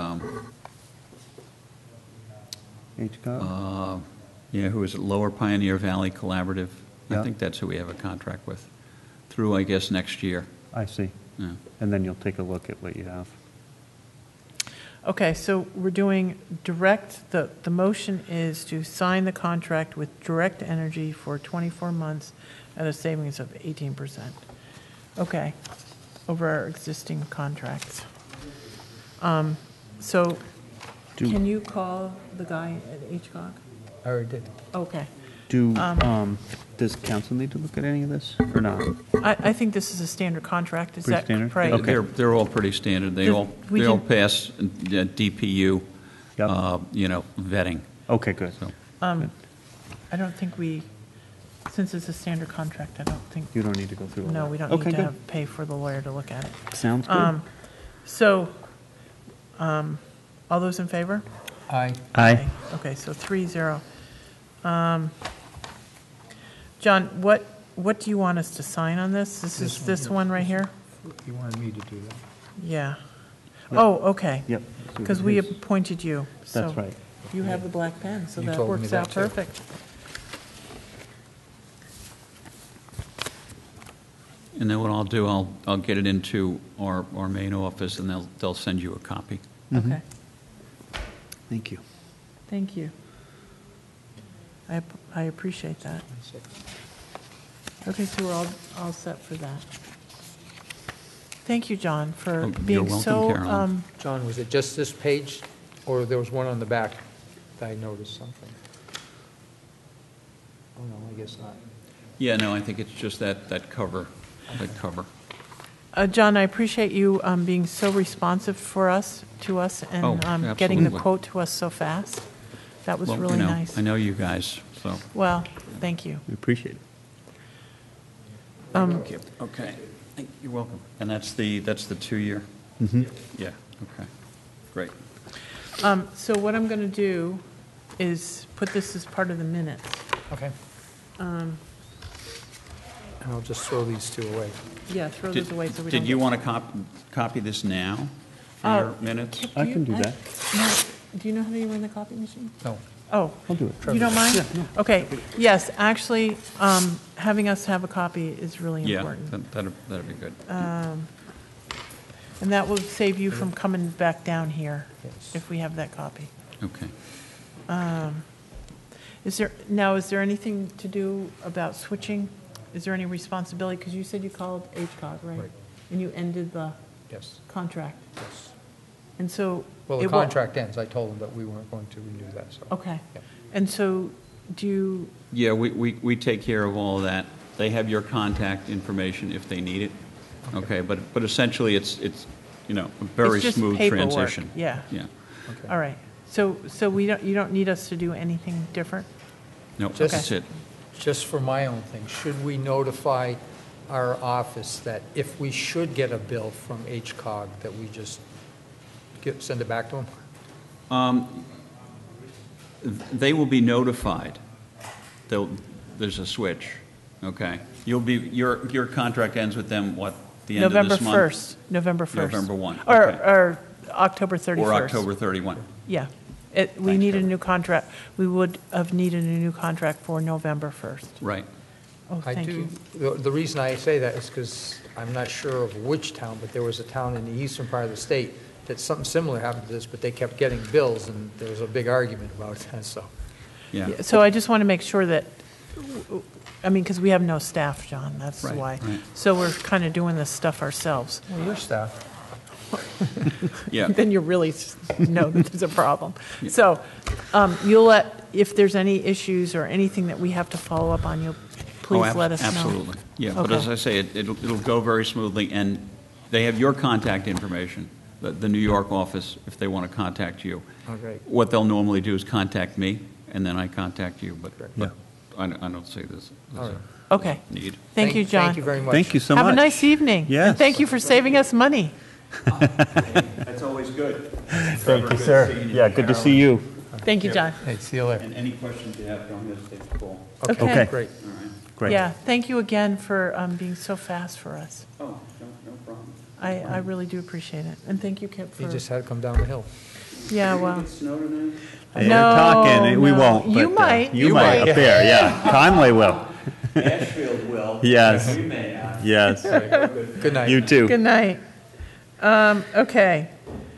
HCOG? who is it, Lower Pioneer Valley Collaborative? Yeah. I think that's who we have a contract with, through, I guess, next year. I see. Yeah. And then you'll take a look at what you have. Okay, so we're doing direct, the motion is to sign the contract with Direct Energy for 24 months at a savings of 18%. Okay, over our existing contracts. So can you call the guy at HCOG? I already did. Okay, Does council need to look at any of this or not? I think this is a standard contract, is Pretty that standard? right? Okay. They're all pretty standard. They Just- all we can- pass DPU, Yep. vetting. Okay, good. So, I don't think since it's a standard contract, I don't think, You don't need to go through all that? no, we don't Okay, need to good. pay for the lawyer to look at it. Sounds good. So, all those in favor? Aye. Aye. Okay, so 3-0. John, what do you want us to sign on this? This is this one right here? You wanted me to do that. Yeah. Oh, okay. Yep. Because we appointed you. That's so right. You have the black pen, so You that told me works that out too. perfect. And then what I'll do, I'll get it into our main office, and they'll send you a copy. Okay, Thank you. thank you. I appreciate that. Okay, so we're all set for that. Thank you, John, for Oh, you're being welcome, so, Carolyn. John, was it just this page, or there was one on the back that I noticed something? Oh, no, I guess not. Yeah, no, I think it's just that cover. John, I appreciate you being so responsive to us, and Oh, getting the absolutely. quote to us so fast. That was Well, really nice. I know you guys, so. Well, thank you. We appreciate it. Thank you. Okay, you're welcome. And that's the 2-year? Mm-hmm. Yeah, okay, great. So what I'm going to do is put this as part of the minutes. Okay. And I'll just throw these two away. Yeah, throw those away so we don't. Did you want to copy this now for your minutes? I can do that. Do you know how to run the copy machine? No. Oh, I'll do it. you don't mind? Okay, yes, actually, having us have a copy is really Yeah, important. that'd be good. And that will save you from coming back down here Yes. if we have that copy. Okay. Is there anything to do about switching? Is there any responsibility? Because you said you called HCOG, right? Right. And you ended the Yes, contract. yes. And so. Well, the it wa- contract ends. I told them that we weren't going to renew that, so. Okay. Yeah. And so do you, Yeah, we take care of all of that. They have your contact information if they need it. Okay, but essentially, it's a very It's just smooth paperwork, transition. yeah. Yeah. Okay. all right. So you don't need us to do anything different? No, Just- that's it. Just for my own thing, should we notify our office that if we should get a bill from HCOG, that we just send it back to them? They will be notified. There's a switch, okay? Your contract ends with them, what, the end of November this month? 1st, November 1st. November 1, Or okay. or October 31st. Or October 31. Yeah. We Thanks, need a Kevin. new contract. We would have needed a new contract for November 1st. Right. Oh, I thank do. you. The reason I say that is because I'm not sure of which town, but there was a town in the eastern part of the state that something similar happened to this, but they kept getting bills, and there was a big argument about that, so. Yeah. Yeah, so I just want to make sure that, because we have no staff, John, that's Right, why. right. So we're kind of doing this stuff ourselves. Well, your staff. Yeah. Then you really know that there's a problem. So you'll if there's any issues or anything that we have to follow up on, please let us know. Absolutely. Yeah, but Okay. as I say, it'll go very smoothly, and they have your contact information, the New York office, if they want to contact you. Okay. What they'll normally do is contact me, and then I contact you, but Yeah. I don't see this All as right. Okay. a need. Thank you, John. Thank you very much. Thank you so much. Have a nice evening. Yes. And thank you for saving us money. That's always good. Thank you, sir. Yeah, good to see you. Thank you, John. Hey, see you later. And any questions you have, don't hesitate to call. Okay. Great. All right. Great. Yeah, thank you again for being so fast for us. Oh, no problem. I really do appreciate it. And thank you, Kip, for. You just had to come down the hill. Yeah, well. Snow tonight? They're No, talking, we no. won't. You but, might, You you might might. up there, yeah. Conway will. Ashfield will. Yes. We may not. Yes. Good night. You too. Good night. Okay.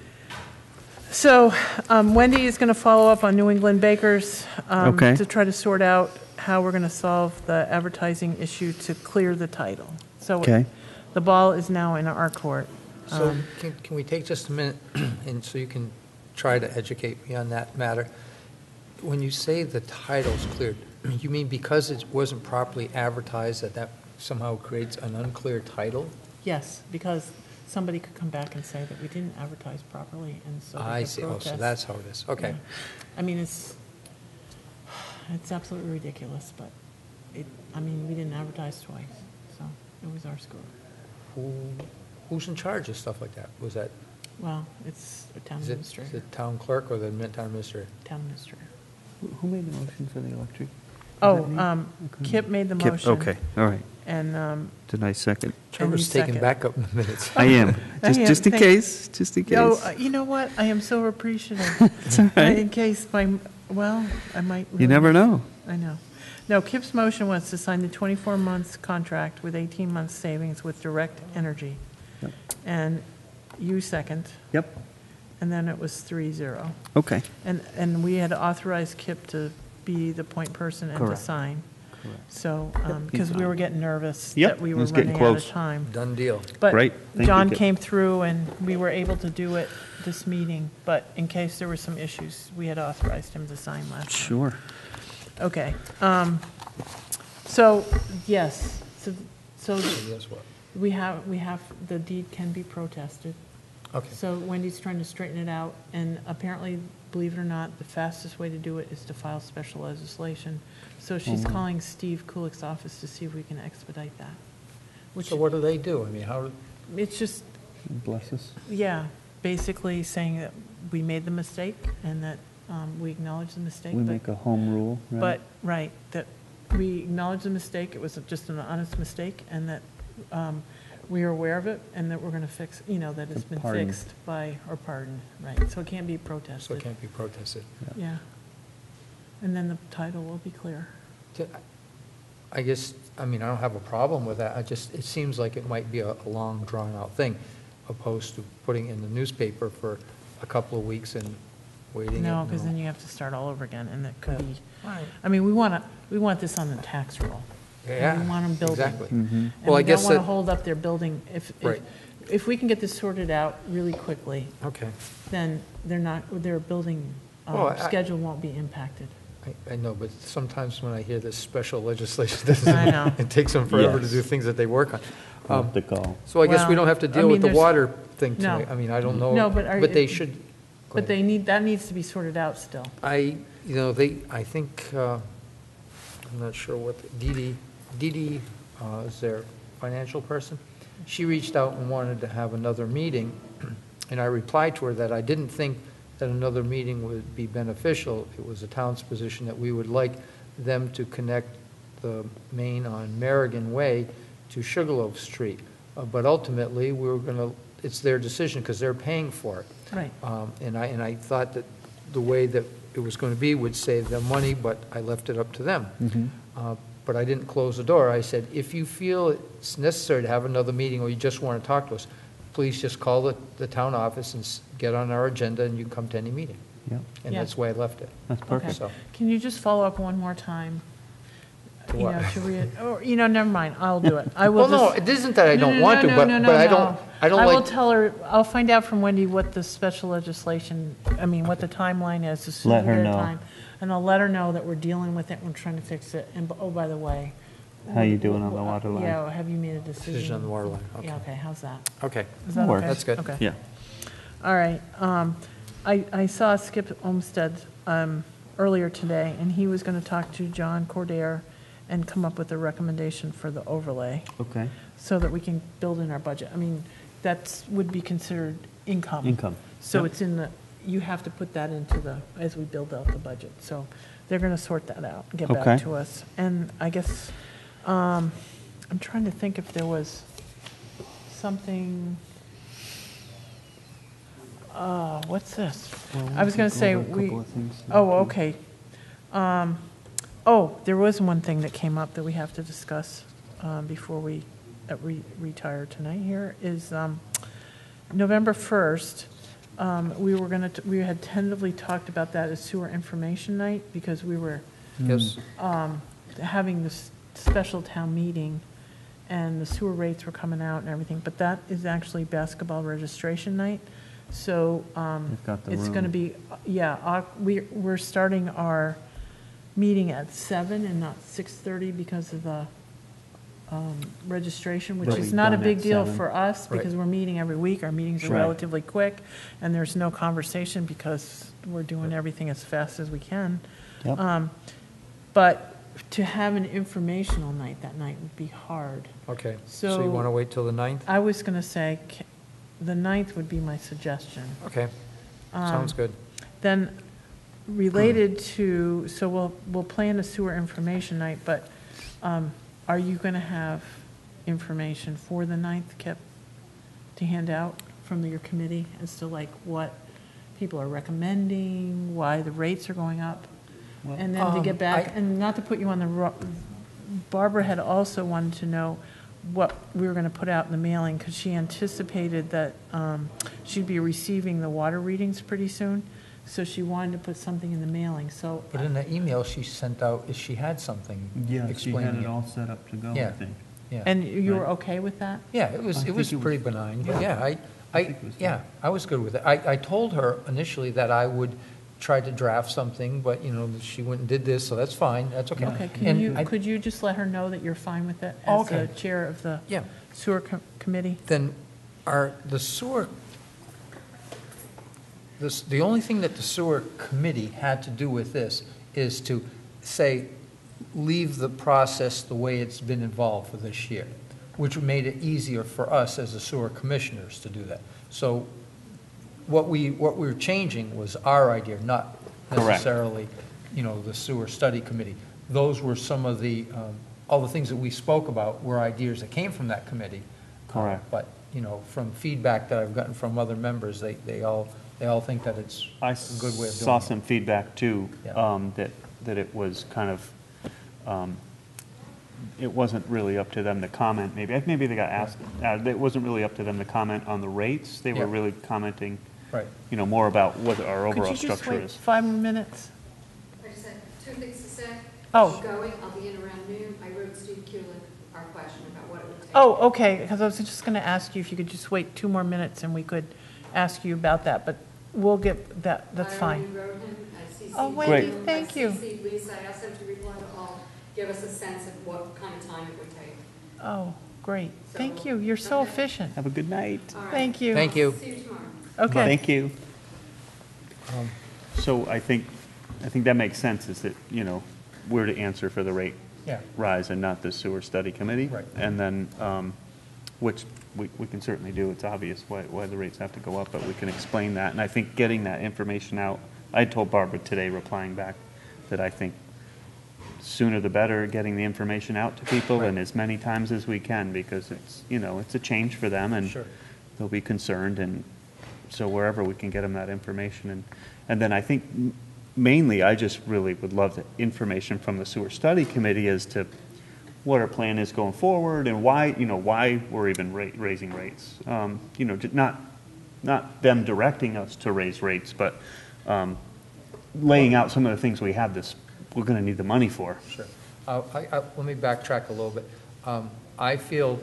So Wendy is going to follow up on New England Bakers Okay. to try to sort out how we're going to solve the advertising issue to clear the title. So Okay. the ball is now in our court. So can we take just a minute, and so you can try to educate me on that matter? When you say the title's cleared, You mean because it wasn't properly advertised, that somehow creates an unclear title? Yes, because somebody could come back and say that we didn't advertise properly, and so I they could see, oh, protest. so that's how it is, okay. Yeah. I mean, it's absolutely ridiculous, but we didn't advertise twice, so it was our score. Who's in charge of stuff like that? Was that, Well, it's a town is it administrator. the town clerk or the town administrator? Town administrator. Who made the motion for the electric? Oh, that me? Kip made the Kip, motion. okay, all right. And, Did I second? Trevor's second. taking back up in the minutes. I am, I am, just in thank- case, just in oh, case. you know what? I am so appreciative. It's all right. In case I might. You really- never know. I know. No, Kip's motion was to sign the 24 months contract with 18 months savings with Direct Energy. Yep. And you second, Yep, and then it was 3-0. okay. And we had authorized Kip to be the point person and to Correct. sign. Correct. So, Yep, because he's we were fine. getting nervous Yep, that we it were was getting running out of close. time. Done deal. But Great. Thank you, John Kip. came through and we were able to do it this meeting, but in case there were some issues, we had authorized him to sign last time. Sure. Okay. So, yes, so So yes, what? we have, the deed can be protested. Okay. So Wendy's trying to straighten it out, and apparently, believe it or not, the fastest way to do it is to file special legislation. So she's calling Steve Kulik's office to see if we can expedite that. Which, So what do they do? I mean, how, it's just, Bless us. yeah, basically saying that we made the mistake and that we acknowledge the mistake. We but- make a home rule, right? But, right, that we acknowledge the mistake, it was just an honest mistake, and that we are aware of it, and that we're going to fix, that it's been Pardon. fixed by, or pardoned, right, so it can't be so it protested. can't be protested? Yeah. And then the title will be clear. I guess, I mean, I don't have a problem with that. It seems like it might be a long, drawn-out thing, opposed to putting it in the newspaper for a couple of weeks and waiting. No, and, because then you have to start all over again, and it could be, Right. I mean, we want this on the tax roll. And Yeah, we want them building. exactly. And Well, I we guess don't want to that- hold up their building. Right. If we can get this sorted out really quickly, Okay. then their building Well, I- schedule won't be impacted. I know, but sometimes when I hear this special legislation, I know. it takes them forever to Yes. do things that they work on. What to call. So I guess we Well, don't have to I deal mean, with the there's- water thing No. tonight. I mean, I don't know. No, but they should. go But ahead. that needs to be sorted out still. I think, I'm not sure what, Dee Dee is their financial person. She reached out and wanted to have another meeting, and I replied to her that I didn't think that another meeting would be beneficial. It was the town's position that we would like them to connect the main on Merrigan Way to Sugarloaf Street. But ultimately, we were going to, it's their decision because they're paying for it. Right. And I thought that the way that it was going to be would save them money, but I left it up to them. But I didn't close the door. I said, if you feel it's necessary to have another meeting or you just want to talk to us, please just call the town office and get on our agenda and you can come to any meeting. Yeah, And Yeah. that's the way I left it. that's Okay. perfect. So, Can you just follow up one more time? To what? Never mind, I'll do it. I will well, no, just. it isn't that I don't No, want to, no, but no, no, but I no. don't I will like. tell her, I'll find out from Wendy what the special legislation, what the timeline is, as soon Let as we her get a know. time. And I'll let her know that we're dealing with it, we're trying to fix it, and, oh, by the way. How you doing on the water line? Yeah, have you made a decision? Decision on the water line, okay. Yeah, okay, how's that? Okay, Is that Works. okay? That's good. Okay. Yeah, All right. I saw Skip Olmsted earlier today, and he was going to talk to John Cordair and come up with a recommendation for the overlay okay. so that we can build in our budget. I mean, that would be considered income. Income. So Yep. it's you have to put that into as we build out the budget. So they're going to sort that out and get Okay. back to us. And I guess, I'm trying to think if there was something. What's this? I was going to say, okay. There was one thing that came up that we have to discuss before we retire tonight here, is November 1st, we had tentatively talked about that as sewer information night, because we were yes, having this special town meeting, and the sewer rates were coming out and everything, but that is actually basketball registration night. So They've got the it's going to room. be, we're starting our meeting at 7 and not 6:30 because of the registration, which Right. is not a Done big at deal 7. for us because Right. we're meeting every week. Our meetings are Right. relatively quick, and there's no conversation because we're doing everything as fast as we can. Yep. But to have an informational night that night would be hard. Okay, So- so you want to wait till the 9th? I was going to say, the 9th would be my suggestion. Okay, sounds good. Then, related to, so we'll plan a sewer information night, but are you going to have information for the 9th, Kip, to hand out from your committee as to like what people are recommending, why the rates are going up? And then to get back, and not to put you on the, Barbara had also wanted to know what we were going to put out in the mailing, because she anticipated that she'd be receiving the water readings pretty soon, so she wanted to put something in the mailing, so. But in the email she sent out, she had something Yeah, she had explaining it it. all set up to go, I Yeah. think. Yeah, And you were Right. okay with that? yeah, it was I think it was- pretty benign, but Yeah. yeah, I think it was yeah, I was good with it. I told her initially that I would try to draft something, but, you know, she went and did this, so that's fine, that's okay. Okay, And could you just let her know that you're fine with it Oh, as the okay. chair of the Yeah, sewer committee? then the sewer, the only thing that the sewer committee had to do with this is to say, leave the process the way it's been involved for this year, which made it easier for us as the sewer commissioners to do that. So what we were changing was our idea, not Correct. necessarily, you know, the sewer study committee. Those were some of the, all the things that we spoke about were ideas that came from that committee. Correct. But, you know, from feedback that I've gotten from other members, they all think that it's I a good way of doing it. saw some feedback too, Yeah. that it was kind of, it wasn't really up to them to comment, maybe they got asked, it wasn't really up to them to comment on the rates. They were Yeah. really commenting, Right. you know, more about what our overall Could you just structure wait is. 5 more minutes? I just had two things to say. Oh. I'm going, I'll be in around noon. I wrote Steve Kulik our question about what it would take. Oh, okay, because I was just going to ask you if you could just wait 2 more minutes and we could ask you about that, but we'll get that, that's I fine. already wrote him, I CC'd Oh, him. Wendy, I thank you. CC'd Lisa, I asked him to reply to all, give us a sense of what kind of time it would take. Oh, great, thank So- you, you're so Okay. efficient. Have a good night. All right. Thank you. Thank you. See you tomorrow. Okay, Thank you. So I think that makes sense, is that, you know, we're to answer for the rate Yeah. rise and not the sewer study committee. Right. And then, which we can certainly do, it's obvious why the rates have to go up, but we can explain that. And I think getting that information out, I told Barbara today, replying back, that I think sooner the better, getting the information out to people and as many times as we can, because it's, you know, it's a change for them and Sure. they'll be concerned, and so wherever we can get them that information. And then I think mainly, I just really would love the information from the sewer study committee as to what our plan is going forward and why, you know, why we're even raising rates. You know, not them directing us to raise rates, but laying out some of the things we're going to need the money for. Sure. Let me backtrack a little bit. I feel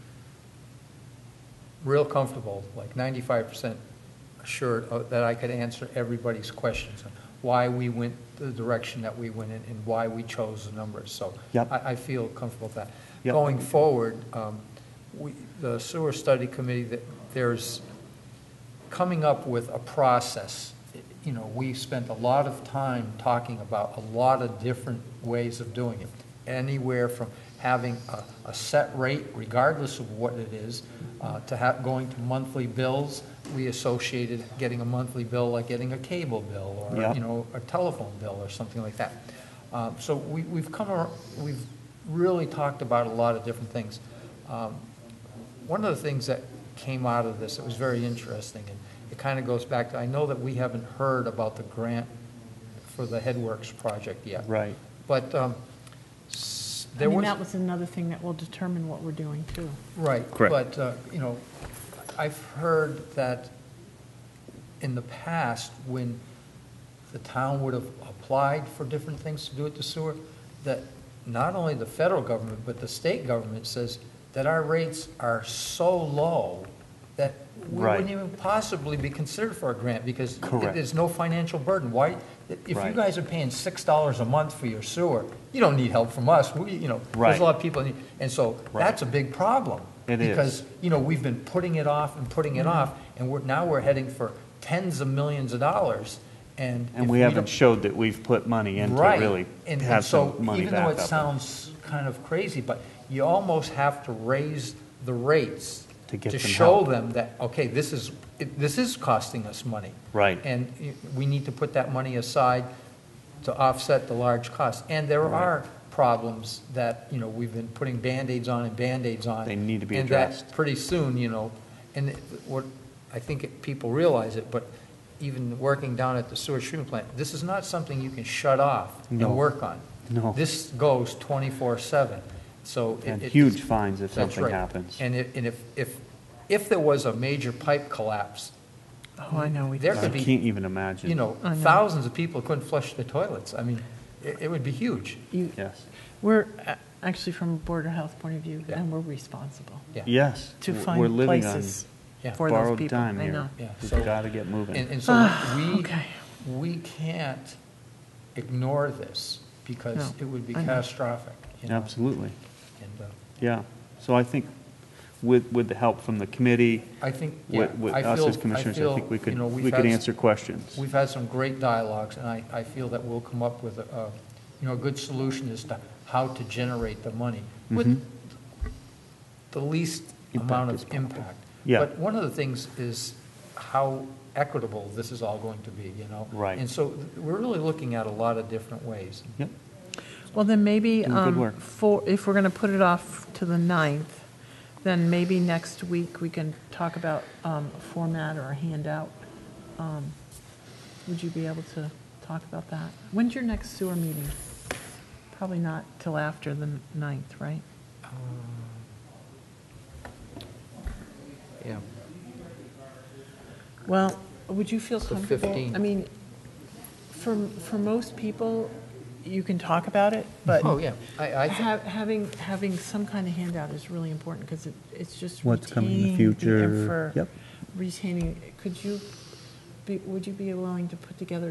real comfortable, like 95% assured that I could answer everybody's questions on why we went the direction that we went in and why we chose the numbers. So Yep. I feel comfortable with that. Yep. Going forward, the sewer study committee, there's coming up with a process. You know, we spent a lot of time talking about a lot of different ways of doing it. Anywhere from having a set rate, regardless of what it is, to going to monthly bills. We associated getting a monthly bill like getting a cable bill or, Yep. you know, a telephone bill or something like that. So we've really talked about a lot of different things. One of the things that came out of this that was very interesting, and it kind of goes back to, I know that we haven't heard about the grant for the Headworks project yet. Right. But I there mean, was. that was another thing that will determine what we're doing too. Right. Correct. But, you know, I've heard that in the past, when the town would have applied for different things to do with the sewer, that not only the federal government, but the state government says that our rates are so low that we Right. wouldn't even possibly be considered for a grant because Correct. there's no financial burden. Why, if you Right. guys are paying $6 a month for your sewer, you don't need help from us. We, there's Right. a lot of people, and so Right. that's a big problem. It is. Because, we've been putting it off and putting it off, and now we're heading for tens of millions of dollars, and. And if we haven't don't- showed that we've put money in to Right. really And have so some money even back though up. it sounds kind of crazy, but you almost have to raise the rates To get them show help. them that, okay, this is costing us money. Right. And we need to put that money aside to offset the large costs. And there Right. are problems that, we've been putting Band-Aids on and Band-Aids on. They need to be And that addressed. pretty soon, and what, I think people realize it, but even working down at the sewer treatment plant, this is not something you can shut off No. and work on. No. This goes 24/7, so. And it- huge it's- fines if that's something right. happens. And if there was a major pipe collapse, Oh, I know, we There I could be, can't even imagine. I know. thousands of people couldn't flush their toilets. I mean, it would be huge. Yes. We're actually from a Board of Health point of view, Yeah. and we're responsible Yeah. Yes. to We're find living on places Yeah. for those borrowed people. time I here. know. Yeah, We've so- got to get moving. And so Okay. we can't ignore this because No, it would be I know. catastrophic. Absolutely. And Yeah. So I think with the help from the committee, I think, yeah, with I us feel, as commissioners, I feel, think we could, we've we could had- answer questions. We've had some great dialogues, and I feel that we'll come up with a good solution as to how to generate the money with the least Impact amount is of possible. impact. Yeah. But one of the things is how equitable this is all going to be, Right. And so we're really looking at a lot of different ways. Yep. Well, then maybe, Doing good work. if we're going to put it off to the 9th, then maybe next week we can talk about a format or a handout. Would you be able to talk about that? When's your next sewer meeting? Probably not till after the 9th, right? Yeah. Well, would you feel The comfortable? 15th. I mean, for most people, you can talk about it, but Oh, yeah. I having some kind of handout is really important because it's just What's coming in the retaining future. Yep. retaining, would you be willing to put together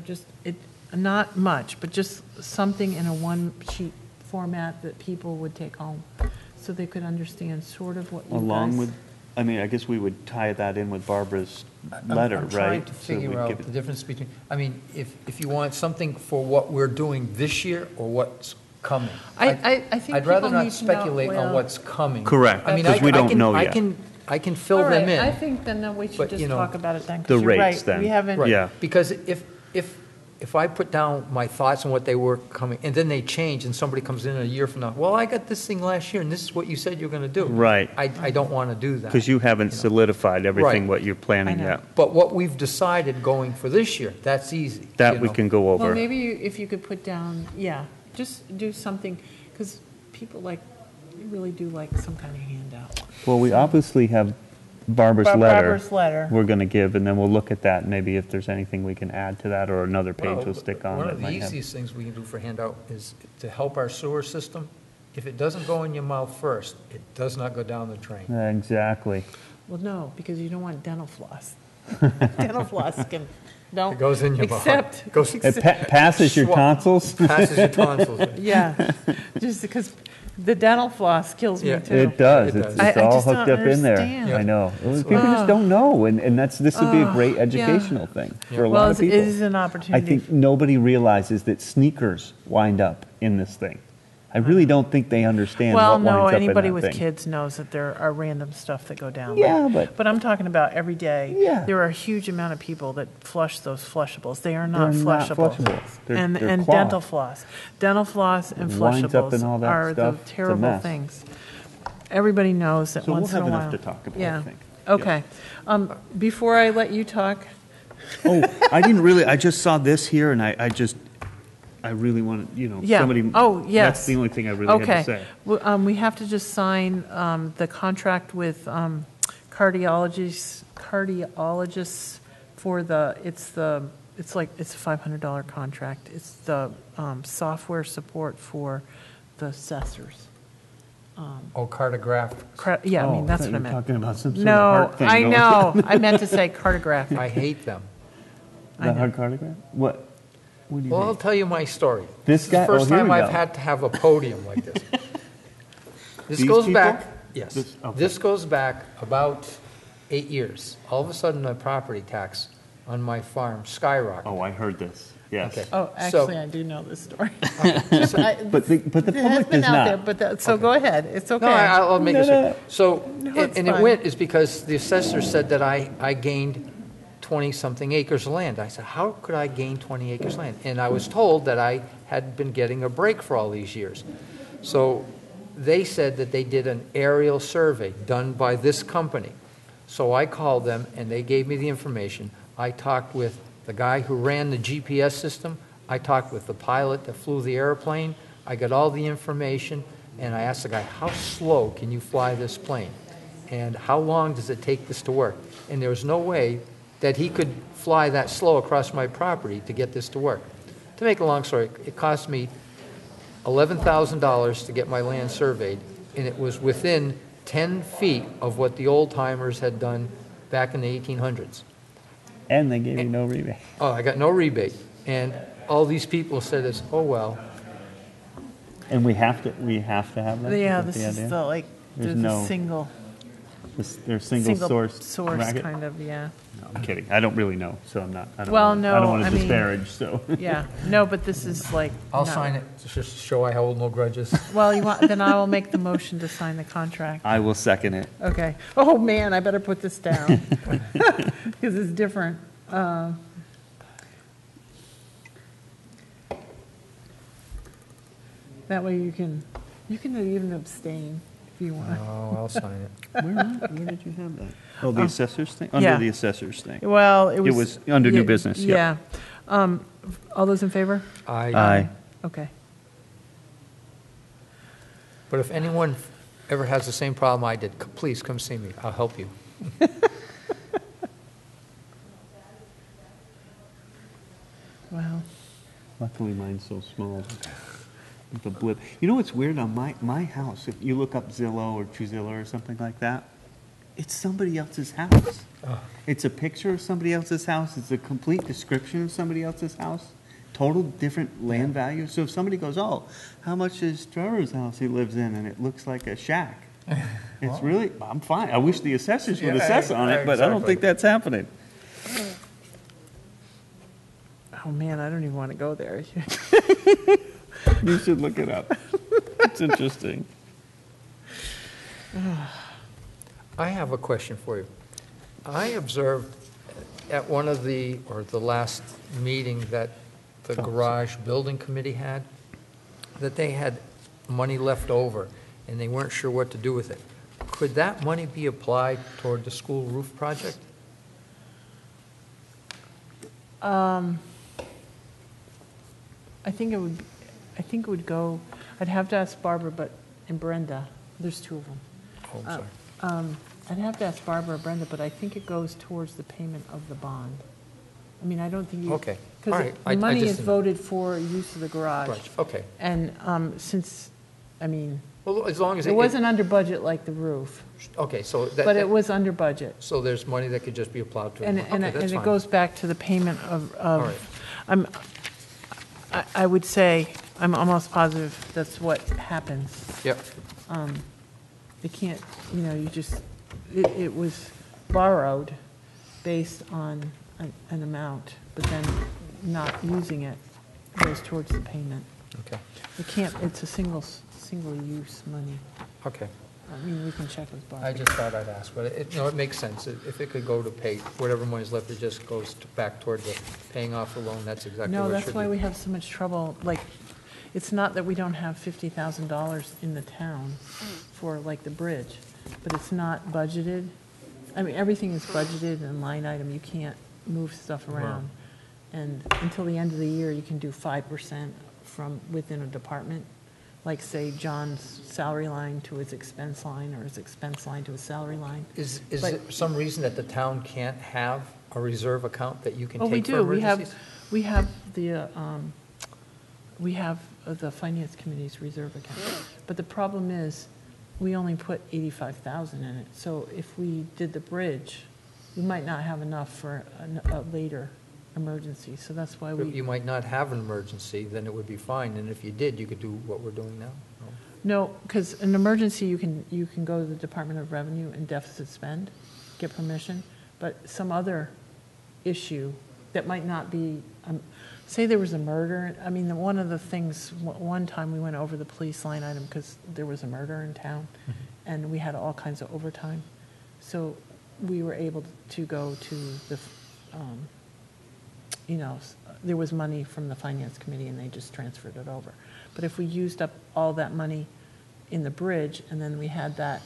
not much, but just something in a one-sheet format that people would take home so they could understand sort of what you guys. Along with, I mean, I guess we would tie that in with Barbara's letter, I'm right? trying to So figure we'd out give it- the difference between, I mean, if you want something for what we're doing this year or what's coming. I think I'd rather people not need to know, speculate on well- what's coming. Correct, I mean, 'cause we don't know I yet. I can fill All them right, in. I think then we should But, just you know, talk about it then. 'cause The you're rates right, then. We haven't. Right. Yeah. Because if I put down my thoughts on what they were coming, and then they change, and somebody comes in a year from now, well, I got this thing last year, and this is what you said you're going to do. Right. I don't want to do that. Because you haven't solidified everything Right. what you're planning I know. yet. But what we've decided going for this year, that's easy. That you we know. can go Well, over. maybe if you could put down, just do something, because people really do like some kind of handout. Well, we obviously have Barbara's letter. Barbara's letter. We're going to give, and then we'll look at that, maybe if there's anything we can add to that, or another page Well, we'll stick on. One that of the might have- easiest things we can do for handout is to help our sewer system. If it doesn't go in your mouth first, it does not go down the drain. Exactly. Well, no, because you don't want dental floss. Dental floss don't. It goes in your mouth. Except, Goes- It passes your Swap. tonsils? Passes your tonsils. yeah, just because the dental floss kills me Yeah. too. It does. It It's does. I it's all just hooked don't up in there. understand. I know. People just don't know, and this would be a great yeah. educational thing for a Well, lot of it people. is an I opportunity. think nobody realizes that sneakers wind up in this thing. I really don't think they understand Well, what no, winds up in anybody that with thing. kids knows that there are random stuff that go down. Yeah, but I'm talking about every day. Yeah. There are a huge amount of people that flush those flushables. They are not They're not flushable. flushable. They're And cloth. dental floss. Dental floss and It winds up in flushables all that are the stuff. It's a terrible mess. things. Everybody knows that So we'll once in have a while. enough to talk about, I Yeah. think. Okay. Before I let you talk, Oh, I just saw this here, and I really want to, Yeah. somebody. Oh, yes. That's the only thing I really had to okay. say. Well, we have to just sign the contract with cardiologists for it's a $500 contract. It's the software support for the assessors. Oh, cartograph. Yeah, I mean, Oh, that's thought what I you were meant. talking about some sort of No, heart thing I going. know, I meant to say cartographic. I hate them. The hard cartograph? What do you Well, I'll mean? tell you my story. This is guy- the first oh, here time we I've go. had to have a podium like this. This These goes people? back, yes, Okay. this goes back about 8 years. All of a sudden, my property tax on my farm skyrocketed. Oh, I heard this, yes. Okay. Oh, So- actually, I do know this story. But the It has public been does out there, not. but so go ahead, it's okay. No, I'll make No, it no, straight. So, No, it's and it fine. went is because the assessor said that I gained 20-something acres of land. I said, how could I gain 20 acres of land? And I was told that I had been getting a break for all these years. So they said that they did an aerial survey done by this company. So I called them, and they gave me the information. I talked with the guy who ran the GPS system. I talked with the pilot that flew the airplane. I got all the information, and I asked the guy, how slow can you fly this plane? And how long does it take this to work? And there was no way that he could fly that slow across my property to get this to work. To make a long story, it cost me $11,000 to get my land surveyed, and it was within 10 feet of what the old timers had done back in the 1800s. And they gave you no rebate. Oh, I got no rebate. And all these people said this, oh, well, And we have to have that? Yeah, Is that this the is idea? the, like, There's there's a no- single They're single source racket? kind of, yeah. No, I'm kidding. I don't really know, so I'm not. I don't Well, wanna- no, I don't want I to mean- disparage, so. Yeah, no, but this is like. I'll no. sign it to just show I hold no grudges. Well, then I will make the motion to sign the contract. I will second it. Okay. Oh, man, I better put this down. Because it's different. That way you can even abstain if you want. Oh, I'll sign it. Where did you have that? Oh, the assessor's thing? Under yeah. the assessor's thing. Well, it was. was under new business, yeah. Yeah. All those in favor? Aye. Okay. But if anyone ever has the same problem I did, please come see me. I'll help you. Wow. Luckily, mine's so small. With a blip. You know what's weird on my house? If you look up Zillow or Chuzilla or something like that, it's somebody else's house. It's a picture of somebody else's house. It's a complete description of somebody else's house. Total different land value. So if somebody goes, oh, how much is Trevor's house he lives in? And it looks like a shack. It's really, I'm fine. I wish the assessors would Yeah, assess on it, but I don't exactly. think that's happening. Oh, man, I don't even want to go there. You should look it up. It's interesting. I have a question for you. I observed at one of the last meeting that the garage building committee had, that they had money left over, and they weren't sure what to do with it. Could that money be applied toward the school roof project? I think it would go, I'd have to ask Barbara, and Brenda, there's two of them. Oh, I'm sorry. I'd have to ask Barbara or Brenda, but I think it goes towards the payment of the bond. I mean, I don't think you. Okay. All Because right. I the money just is didn't- voted for use of the garage. Right, okay. And since, I mean, Well, as long as it wasn't under budget like the roof, Okay, so that. but it was under budget. So there's money that could just be applied to it. And, Okay, and that's it fine. goes back to the payment All right. I would say, I'm almost positive that's what happens. Yep. It can't, you just, it was borrowed based on an amount, but then not using it goes towards the payment. Okay, It can't, it's a single-use money. okay. I mean, we can check with I Barbara. just thought I'd ask, but it makes sense. If it could go to pay, whatever money's left, it just goes back toward the paying off the loan, that's exactly No, what it that's should why be. we have so much trouble, like, it's not that we don't have $50,000 in the town for, like, the bridge, but it's not budgeted. I mean, everything is budgeted and line item, you can't move stuff around. And until the end of the year, you can do 5% from within a department, like, say, John's salary line to his expense line, or his expense line to his salary line. Is But- there some reason that the town can't have a reserve account that you can Oh, we take for do, emergencies? we have the finance committee's reserve account. But the problem is, we only put 85,000 in it. So if we did the bridge, we might not have enough for a later emergency. So that's why If you we, might not have an emergency, then it would be fine, and if you did, you could do what we're doing now? No? no, because an emergency, you can go to the Department of Revenue and deficit spend, get permission. But some other issue that might not be, say there was a murder. I mean, one of the things, one time we went over the police line item because there was a murder in town, and we had all kinds of overtime. So we were able to go to the, there was money from the Finance Committee, and they just transferred it over. But if we used up all that money in the bridge, and then we had that,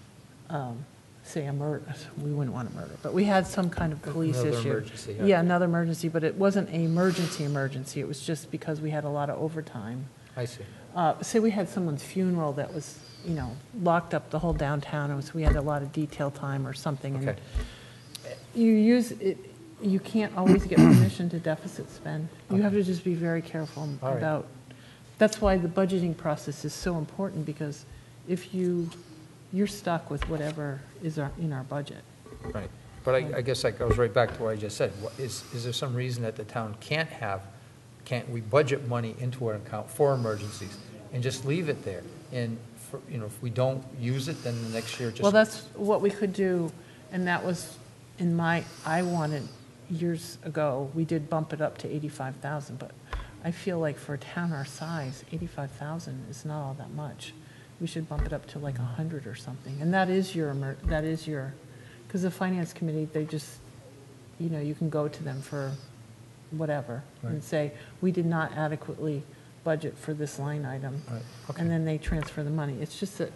say a murder, we wouldn't want a murder, but we had some kind of police Another issue. emergency, yeah. Yeah, another emergency, but it wasn't an emergency. It was just because we had a lot of overtime. I see. Say we had someone's funeral that was, locked up the whole downtown, and we had a lot of detail time or something. And Okay. you use it, you can't always get permission to deficit spend. You have to just be very careful All right. about, that's why the budgeting process is so important, because if you're stuck with whatever is in our budget. Right. But I guess that goes right back to what I just said. Is there some reason that the town can't we budget money into an account for emergencies and just leave it there? And, if we don't use it, then the next year just... Well, that's what we could do, and that was I wanted, years ago, we did bump it up to 85,000, but I feel like for a town our size, 85,000 is not all that much. We should bump it up to like 100 or something. And that is your, because the Finance Committee, they just, you can go to them for whatever and say, we did not adequately budget for this line item. Right. Okay. And then they transfer the money. It's just that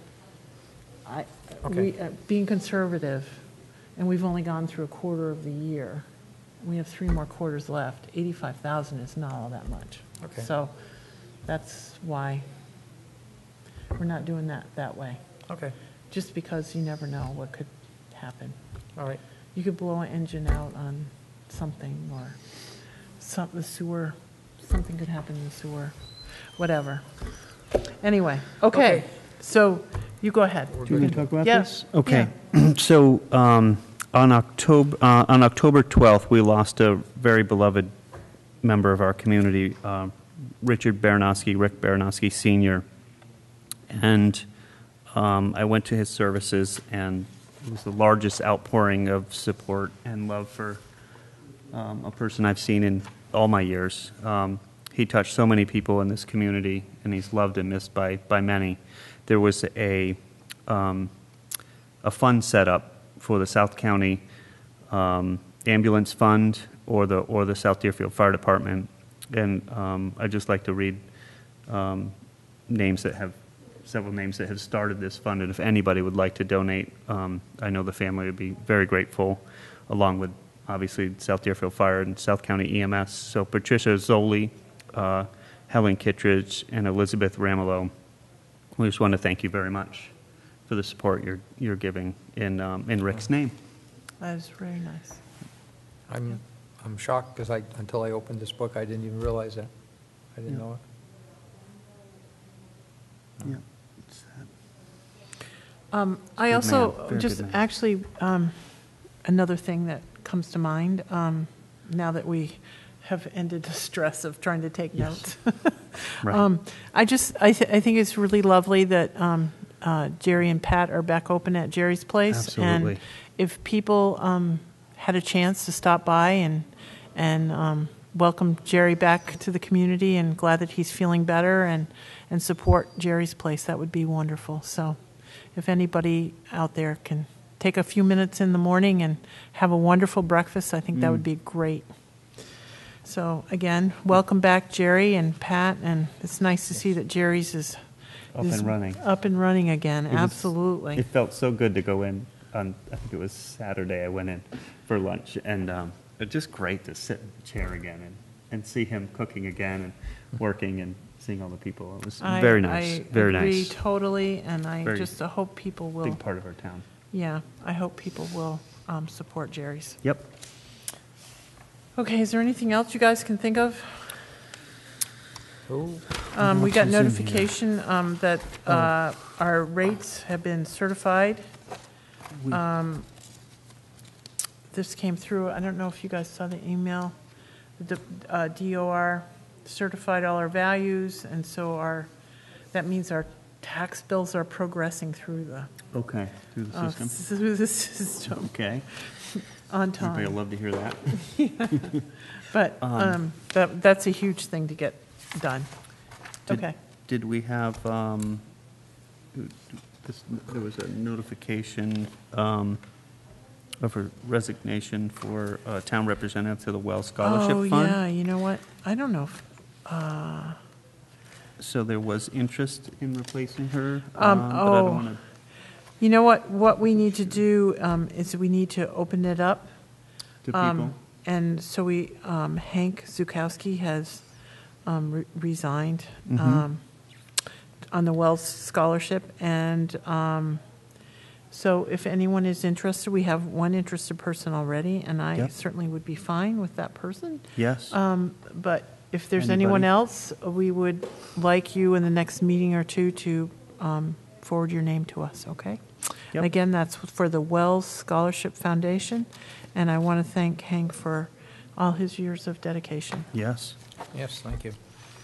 Okay. being conservative, and we've only gone through a quarter of the year. We have 3 more quarters left. 85,000 is not all that much. Okay. So that's why we're not doing that way. Okay. Just because you never know what could happen. All right. You could blow an engine out on something, or the sewer, something could happen in the sewer, whatever. Anyway, okay, so you go ahead. Do you want to talk about Yeah. this? Okay. So on October 12th, we lost a very beloved member of our community, Rick Baranowski Sr. And I went to his services, and it was the largest outpouring of support and love for a person I've seen in all my years. He touched so many people in this community, and he's loved and missed by many. There was a fund set up for the South County Ambulance Fund or the South Deerfield Fire Department, and I'd just like to read several names that have started this fund, and if anybody would like to donate, I know the family would be very grateful, along with obviously South Deerfield Fire and South County EMS. So Patricia Zoli, Helen Kittredge, and Elizabeth Ramelow, we just want to thank you very much for the support you're giving in Rick's name. That is very nice. I'm shocked because until I opened this book, I didn't even realize that. I didn't know it. Yeah. I Good also, man. Very just good man. actually, another thing that comes to mind, now that we have ended the stress of trying to take notes. Right. I think it's really lovely that Jerry and Pat are back open at Jerry's place. Absolutely. And if people had a chance to stop by and welcome Jerry back to the community, and glad that he's feeling better, and support Jerry's place, that would be wonderful. So if anybody out there can take a few minutes in the morning and have a wonderful breakfast, I think that would be great. So again, welcome back, Jerry and Pat, and it's nice to see that Jerry's is Up and running. Up and running again, It was- absolutely. It felt so good to go in on, I think it was Saturday, I went in for lunch, and it's just great to sit in the chair again and see him cooking again and working and seeing all the people. It was very nice, very I agree nice. totally, and I Very just hope people will, Big part of our town. yeah, I hope people will support Jerry's. Yep. Okay, is there anything else you guys can think of? Oh, We got What's in here? notification that our rates have been certified. We- This came through, I don't know if you guys saw the email. The DOR certified all our values, and so that means our tax bills are progressing through the Okay, through the system. through the system Okay. on Everybody will time. love to hear that. But that's a huge thing to get done. Did- Okay. Did we have, there was a notification of a resignation for a town representative to the Wells Scholarship Oh, Fund? yeah, you know what? I don't know if, So there was interest in replacing her, but Oh. I don't want to. you know what we need to do is we need to open it up. To people? And so Hank Zukowski has resigned Mhm. on the Wells Scholarship. And so if anyone is interested, we have one interested person already, and I Yep. certainly would be fine with that person. Yes? But if there's anyone Anybody? else, we would like you in the next meeting or two to forward your name to us, okay? Yep. Again, that's for the Wells Scholarship Foundation, and I want to thank Hank for all his years of dedication. Yes. Yes, thank you.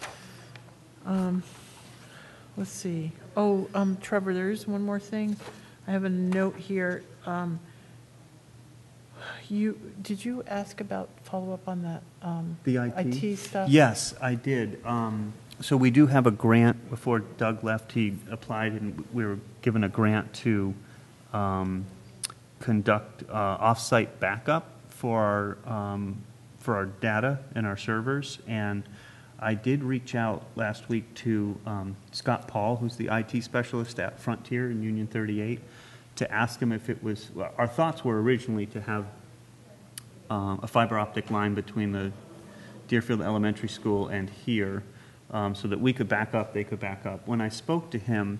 Let's see. Oh, Trevor, there is one more thing. I have a note here. Did you ask about follow-up on that? The IT? IT stuff? Yes, I did. So we do have a grant. Before Doug left, he applied, and we were given a grant to conduct off-site backup for our data and our servers. And I did reach out last week to Scott Paul, who's the IT specialist at Frontier in Union 38, to ask him if it was, our thoughts were originally to have a fiber optic line between the Deerfield Elementary School and here, so that we could back up, they could back up. When I spoke to him,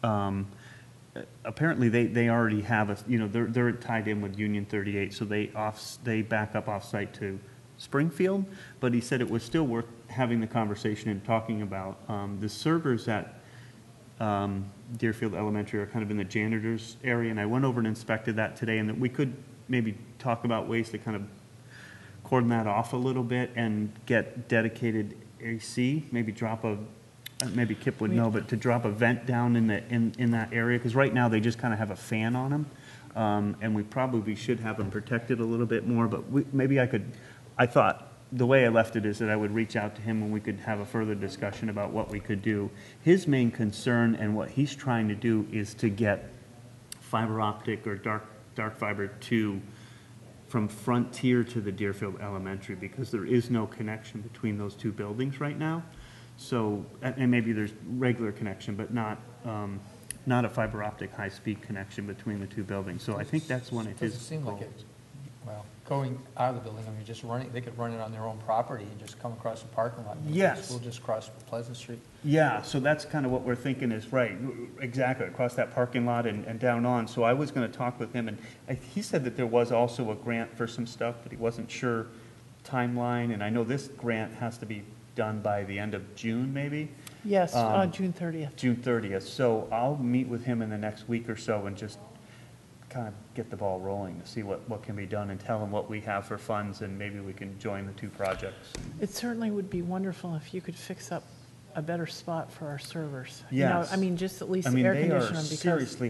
apparently they already have they're tied in with Union 38, so they back up off-site to Springfield, but he said it was still worth having the conversation and talking about. The servers at Deerfield Elementary are kind of in the janitor's area, and I went over and inspected that today, and that we could maybe talk about ways to kind of cordon that off a little bit and get dedicated AC, maybe maybe Kip would know, but to drop a vent down in that area, because right now they just kind of have a fan on them, and we probably should have them protected a little bit more, but I thought the way I left it is that I would reach out to him and we could have a further discussion about what we could do. His main concern and what he's trying to do is to get fiber optic or dark fiber from Frontier to the Deerfield Elementary, because there is no connection between those two buildings right now. So, and maybe there's regular connection, but not a fiber optic high-speed connection between the two buildings. So I think that's one of his Doesn't seem like goals. it. Well, going out of the building, I mean, just running, they could run it on their own property and just come across the parking lot. Yes. We'll just cross Pleasant Street. Yeah, so that's kind of what we're thinking is, right, exactly, across that parking lot and down on. So I was going to talk with him, and he said that there was also a grant for some stuff, but he wasn't sure timeline. And I know this grant has to be done by the end of June, maybe? Yes, June 30th. June 30th. So I'll meet with him in the next week or so and just kind of get the ball rolling to see what can be done and tell him what we have for funds, and maybe we can join the two projects. It certainly would be wonderful if you could fix up a better spot for our servers. You know, Yes. I mean, just at least I mean, air they condition are them because. seriously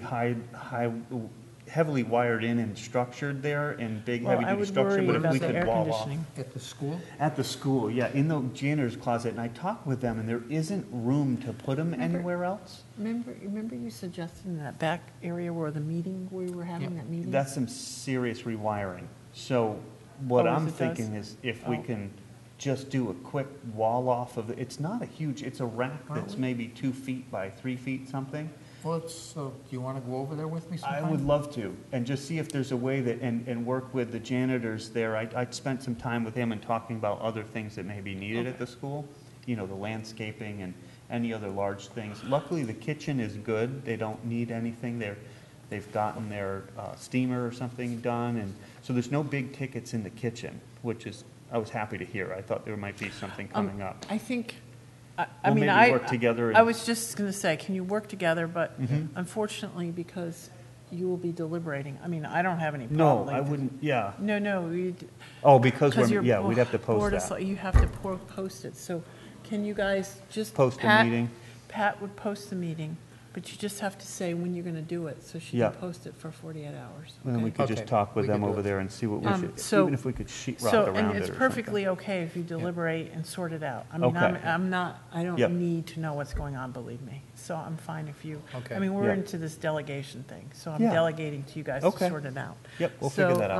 heavily wired in and structured there, and big Well, I heavy-duty would structure, worry but if about we the could air wall off. conditioning. At the school? At the school, yeah, in the janitor's closet, and I talked with them, and there isn't room to put them Remember- anywhere else. Remember you suggested in that back area where the meeting, we were having Yeah. that meeting? That's some serious rewiring. So what Oh, I'm it does? thinking is if we Oh. can just do a quick wall off of it, it's not a huge, it's a rack that's maybe 2 feet by 3 feet something. Well, do you want to go over there with me I sometime? would love to, and just see if there's a way that, and work with the janitors there. I spent some time with him and talking about other things that may be needed at the school, the landscaping and any other large things. Luckily, the kitchen is good. They don't need anything. They've gotten their steamer or something done, and so there's no big tickets in the kitchen, which is, I was happy to hear. I thought there might be something coming up. I think I Well, mean, maybe work together and- I was just going to say, can you work together, but Mhm. unfortunately, because you will be deliberating, I mean, I don't have any No, problem. I wouldn't, yeah. No, Oh, because because we're, you're. yeah, we'd have to post that. You have to post it, so can you guys just? Post a Pat- meeting. Pat would post the meeting, but you just have to say when you're going to do it, so she Yeah. can post it for 48 hours. And then we okay? could just Okay, talk with we them can do over it. there and see what we should, So- even if we could sheet rock So, around it and or it's something. perfectly okay if you deliberate and sort it out. I mean, Okay. I Yep. don't need to know what's going on, believe me. So I'm fine if you, Okay. I mean, we're Yeah. into this delegation thing, so I'm Yeah. delegating to you guys to Okay. sort it out. Yep, we'll figure that out.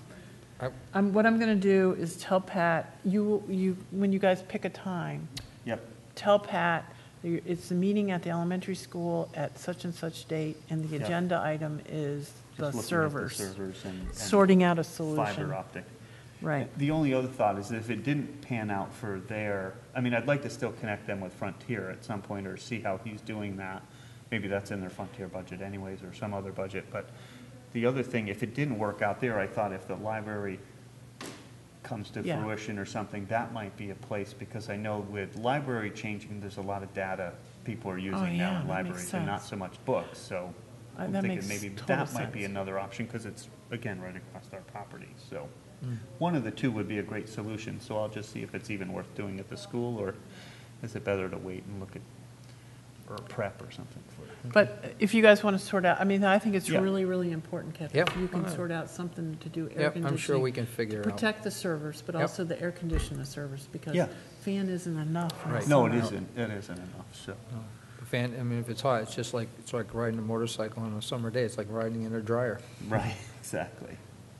What I'm going to do is tell Pat, when you guys pick a time, Yep, tell Pat, it's the meeting at the elementary school at such and such date, and the Yep. agenda item is just the looking at the servers. servers and Sorting out a solution. fiber optic. Right. The only other thought is that if it didn't pan out for their, I mean, I'd like to still connect them with Frontier at some point or see how he's doing that. Maybe that's in their Frontier budget anyways or some other budget. But the other thing, if it didn't work out there, I thought if the library comes to Yeah. fruition or something, that might be a place because I know with library changing, there's a lot of data people are using Oh, yeah, now in that makes libraries and not sense. so much books. So I'm That thinking makes maybe total that might be sense. another option because it's, again, right across our property. So Mm. one of the two would be a great solution. So I'll just see if it's even worth doing at the school or is it better to wait and look at, or prep or something for it. But if you guys want to sort out, I mean, I think it's Yeah. really, really important, Kathy. Yep. If you can Alright. sort out something to do air Yep, conditioning. I'm sure we can figure it out. Protect the servers, but Yep. also the air conditioner servers, because Yeah. fan isn't enough. in the Right. No, it summer. isn't. It isn't enough, so. The fan, I mean, if it's hot, it's like riding a motorcycle on a summer day. It's like riding in a dryer. Right, exactly.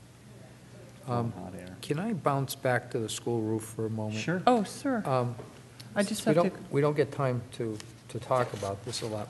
Um, Hot air. Can I bounce back to the school roof for a moment? Sure. Oh, sir. Um, I just we have to, don't- We don't get time to talk about this a lot.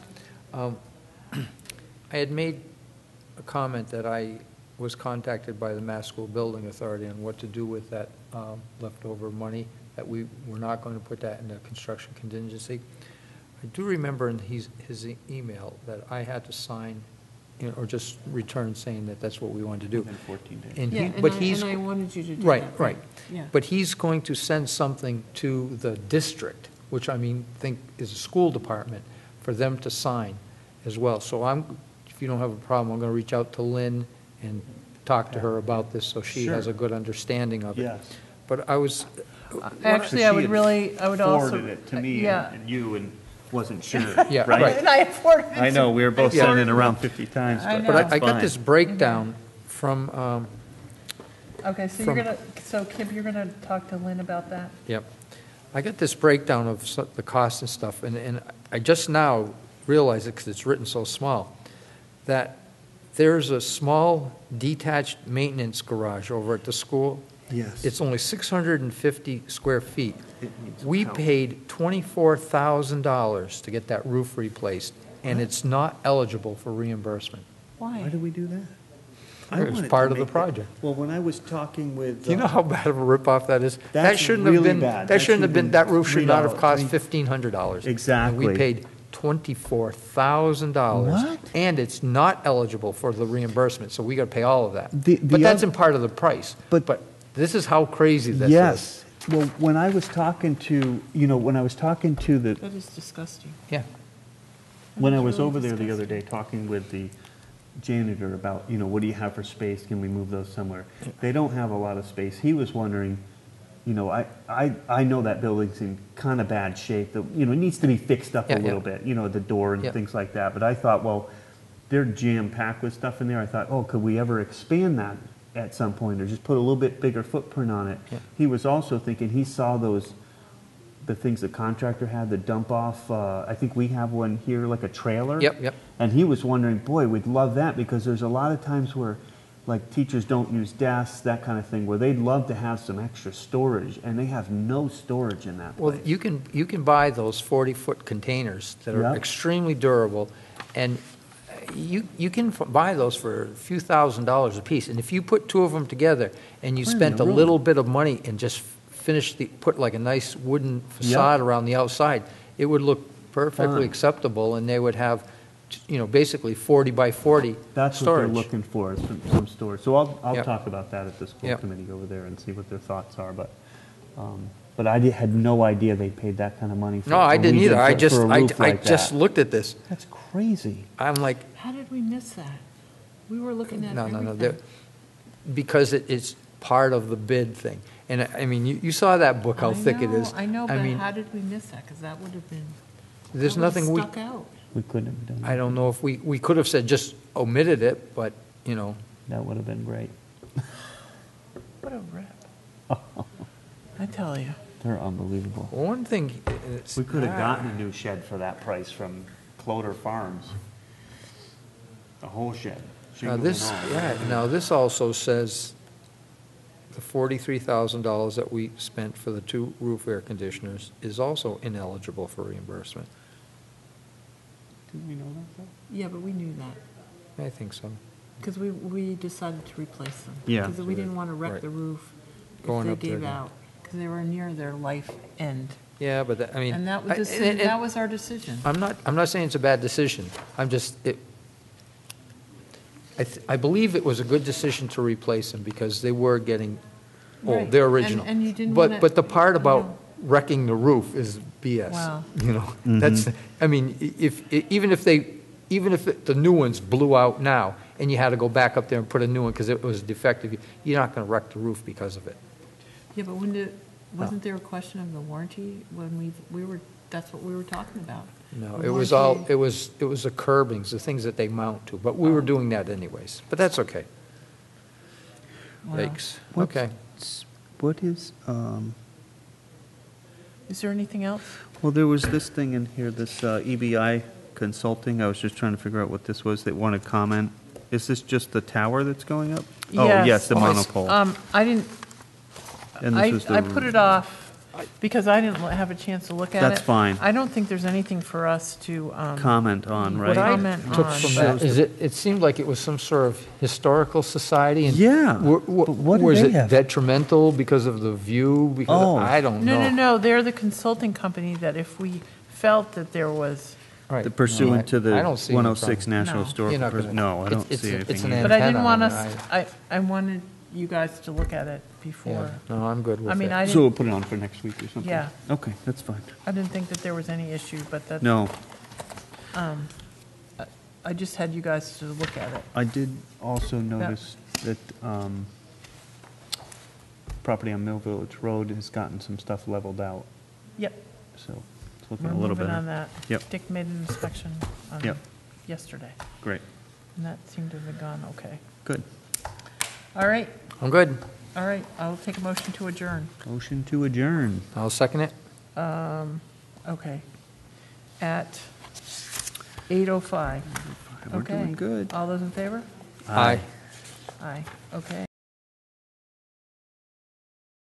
I had made a comment that I was contacted by the Mass School Building Authority on what to do with that leftover money, that we were not going to put that in a construction contingency. I do remember in his email that I had to sign, or just return saying that that's what we wanted to do. Within 14 days. And yeah, he, but he's. and I wanted you to do Right, that. right. Yeah. But he's going to send something to the district, which I mean, think is a school department, for them to sign as well. So if you don't have a problem, I'm going to reach out to Lynn and talk to her about this so she has a good understanding of it. Yes. But I was, Actually, I would also. Forwarded it to me Yeah. and you and wasn't sure, Yeah, right? right. And I forwarded it I know, we were both Yeah. sending it around 50 times, I but know. but that's I got fine. this breakdown from, Okay, so From- Kip, you're gonna talk to Lynn about that? yep. I got this breakdown of the costs and stuff, and I just now realized it because it's written so small, that there's a small detached maintenance garage over at the school. Yes. It's only 650 square feet. It needs We help. paid $24,000 to get that roof replaced, and it's not eligible for reimbursement. Why do we do that? It was part of the project. Well, when I was talking with. Do you know how bad of a ripoff that is? That That's shouldn't have really been. bad. That shouldn't have been. That roof should not have cost $3. $1,500. Exactly. And we paid $24,000. What? And it's not eligible for the reimbursement, so we got to pay all of that. The But that's oth- in part of the price. But- But this is how crazy this is. Yes. Well, when I was talking to, when I was talking to the, That is disgusting. Yeah. when I That's was really over there the other disgusting. day, talking with the janitor about, what do you have for space? Can we move those somewhere? They don't have a lot of space. He was wondering, I know that building's in kind of bad shape. It needs to be fixed up Yeah, a yeah. little bit, the door and Yeah. things like that. But I thought, well, they're jam-packed with stuff in there. I thought, oh, could we ever expand that at some point or just put a little bit bigger footprint on it? Yeah. He was also thinking, he saw the things the contractor had, the dump off, I think we have one here, like a trailer. Yep. And he was wondering, boy, we'd love that because there's a lot of times where, like, teachers don't use desks, that kind of thing, where they'd love to have some extra storage, and they have no storage in that Well, place. you can buy those 40-foot containers that are Yeah. extremely durable, and you can buy those for a few $1,000s a piece. And if you put two of them together and you Put 'em in spent the a room. little bit of money and just put like a nice wooden facade around the outside, it would look perfectly Fine. acceptable, and they would have, basically 40 by 40 That's what storage. they're looking for, is some storage. So I'll Yep. talk about that at the school Yep. committee over there and see what their thoughts are, but But had no idea they paid that kind of money for No, I for didn't either. I for just, a roof I like just that. looked at this. That's crazy. I'm like, How did we miss that? We were looking at no, everything. there- because it's part of the bid thing. And I mean, you saw that book, how thick it is. I know, but mean, how did we miss that? Because that would have been, there's that would have nothing we, stuck out. We couldn't have done that. I don't know if we could have said just omitted it, but, you know, That would have been great. What a rip. I tell you. They're unbelievable. one thing. It's, We could have gotten a new shed for that price from Cloder Farms. The whole shed. Now shingles this, and all. yeah, now this also says the $43,000 that we spent for the 2 roof air conditioners is also ineligible for reimbursement. Didn't we know that though? Yeah, but we knew that. I think so. Because we decided to replace them. Yeah. Because we didn't want to wreck Right. the roof if Going they up there gave again. out. Because they were near their life end. Yeah, but that, I mean. And that I- was, and- that was our decision. I'm not saying it's a bad decision. I'm just, I believe it was a good decision to replace them because they were getting old. Right. They're original. And you didn't But, wanna- but the part you about know. wrecking the roof is BS. Wow. You know, that's, I mean, even if the new ones blew out now and you had to go back up there and put a new one because it was defective, you're not going to wreck the roof because of it. Yeah, but wasn't there a question of the warranty when we were, that's what we were talking about? No, The it was all, warranty. it was the curbings, the things that they mount to, but we were doing that anyways. But that's okay. Wow. Yikes. What's- Okay. What is, Is there anything else? well, there was this thing in here, this EBI Consulting. I was just trying to figure out what this was. They wanted comment. Is this just the tower that's going up? Oh, yes, the monopole. I didn't, And this was the- I put it off because I didn't have a chance to look at it. That's fine. I don't think there's anything for us to. Comment on, What right? I Comment took on. from that is it seemed like it was some sort of historical society. And Yeah, but what do was they it have? detrimental because of the view? Because Oh. I don't know. No, they're the consulting company that if we felt that there was, Right. The pursuant to the I don't see any 106 problem. National No. Historical. You're not gonna- No, I don't it's see a- anything. it's an either. but I didn't Antenna, want I us, mean, I wanted you guys to look at it Yeah, before. no, I'm good with it. I mean, I So we'll didn't, put it on for next week or something? Yeah. Okay, that's fine. I didn't think that there was any issue, but that. No, I just had you guys to look at it. I did also notice that property on Mill Village Road has gotten some stuff leveled out, Yep. so it's looking We're a little moving better. on that. Yep. Dick made an inspection Yep. yesterday, Great, and that seemed to have gone okay. good. All right, I'm good. all right, I'll take a motion to adjourn. Motion to adjourn. I'll second it. Okay. At 8:05. We're Okay. doing good. All those in favor? Aye. Aye, okay.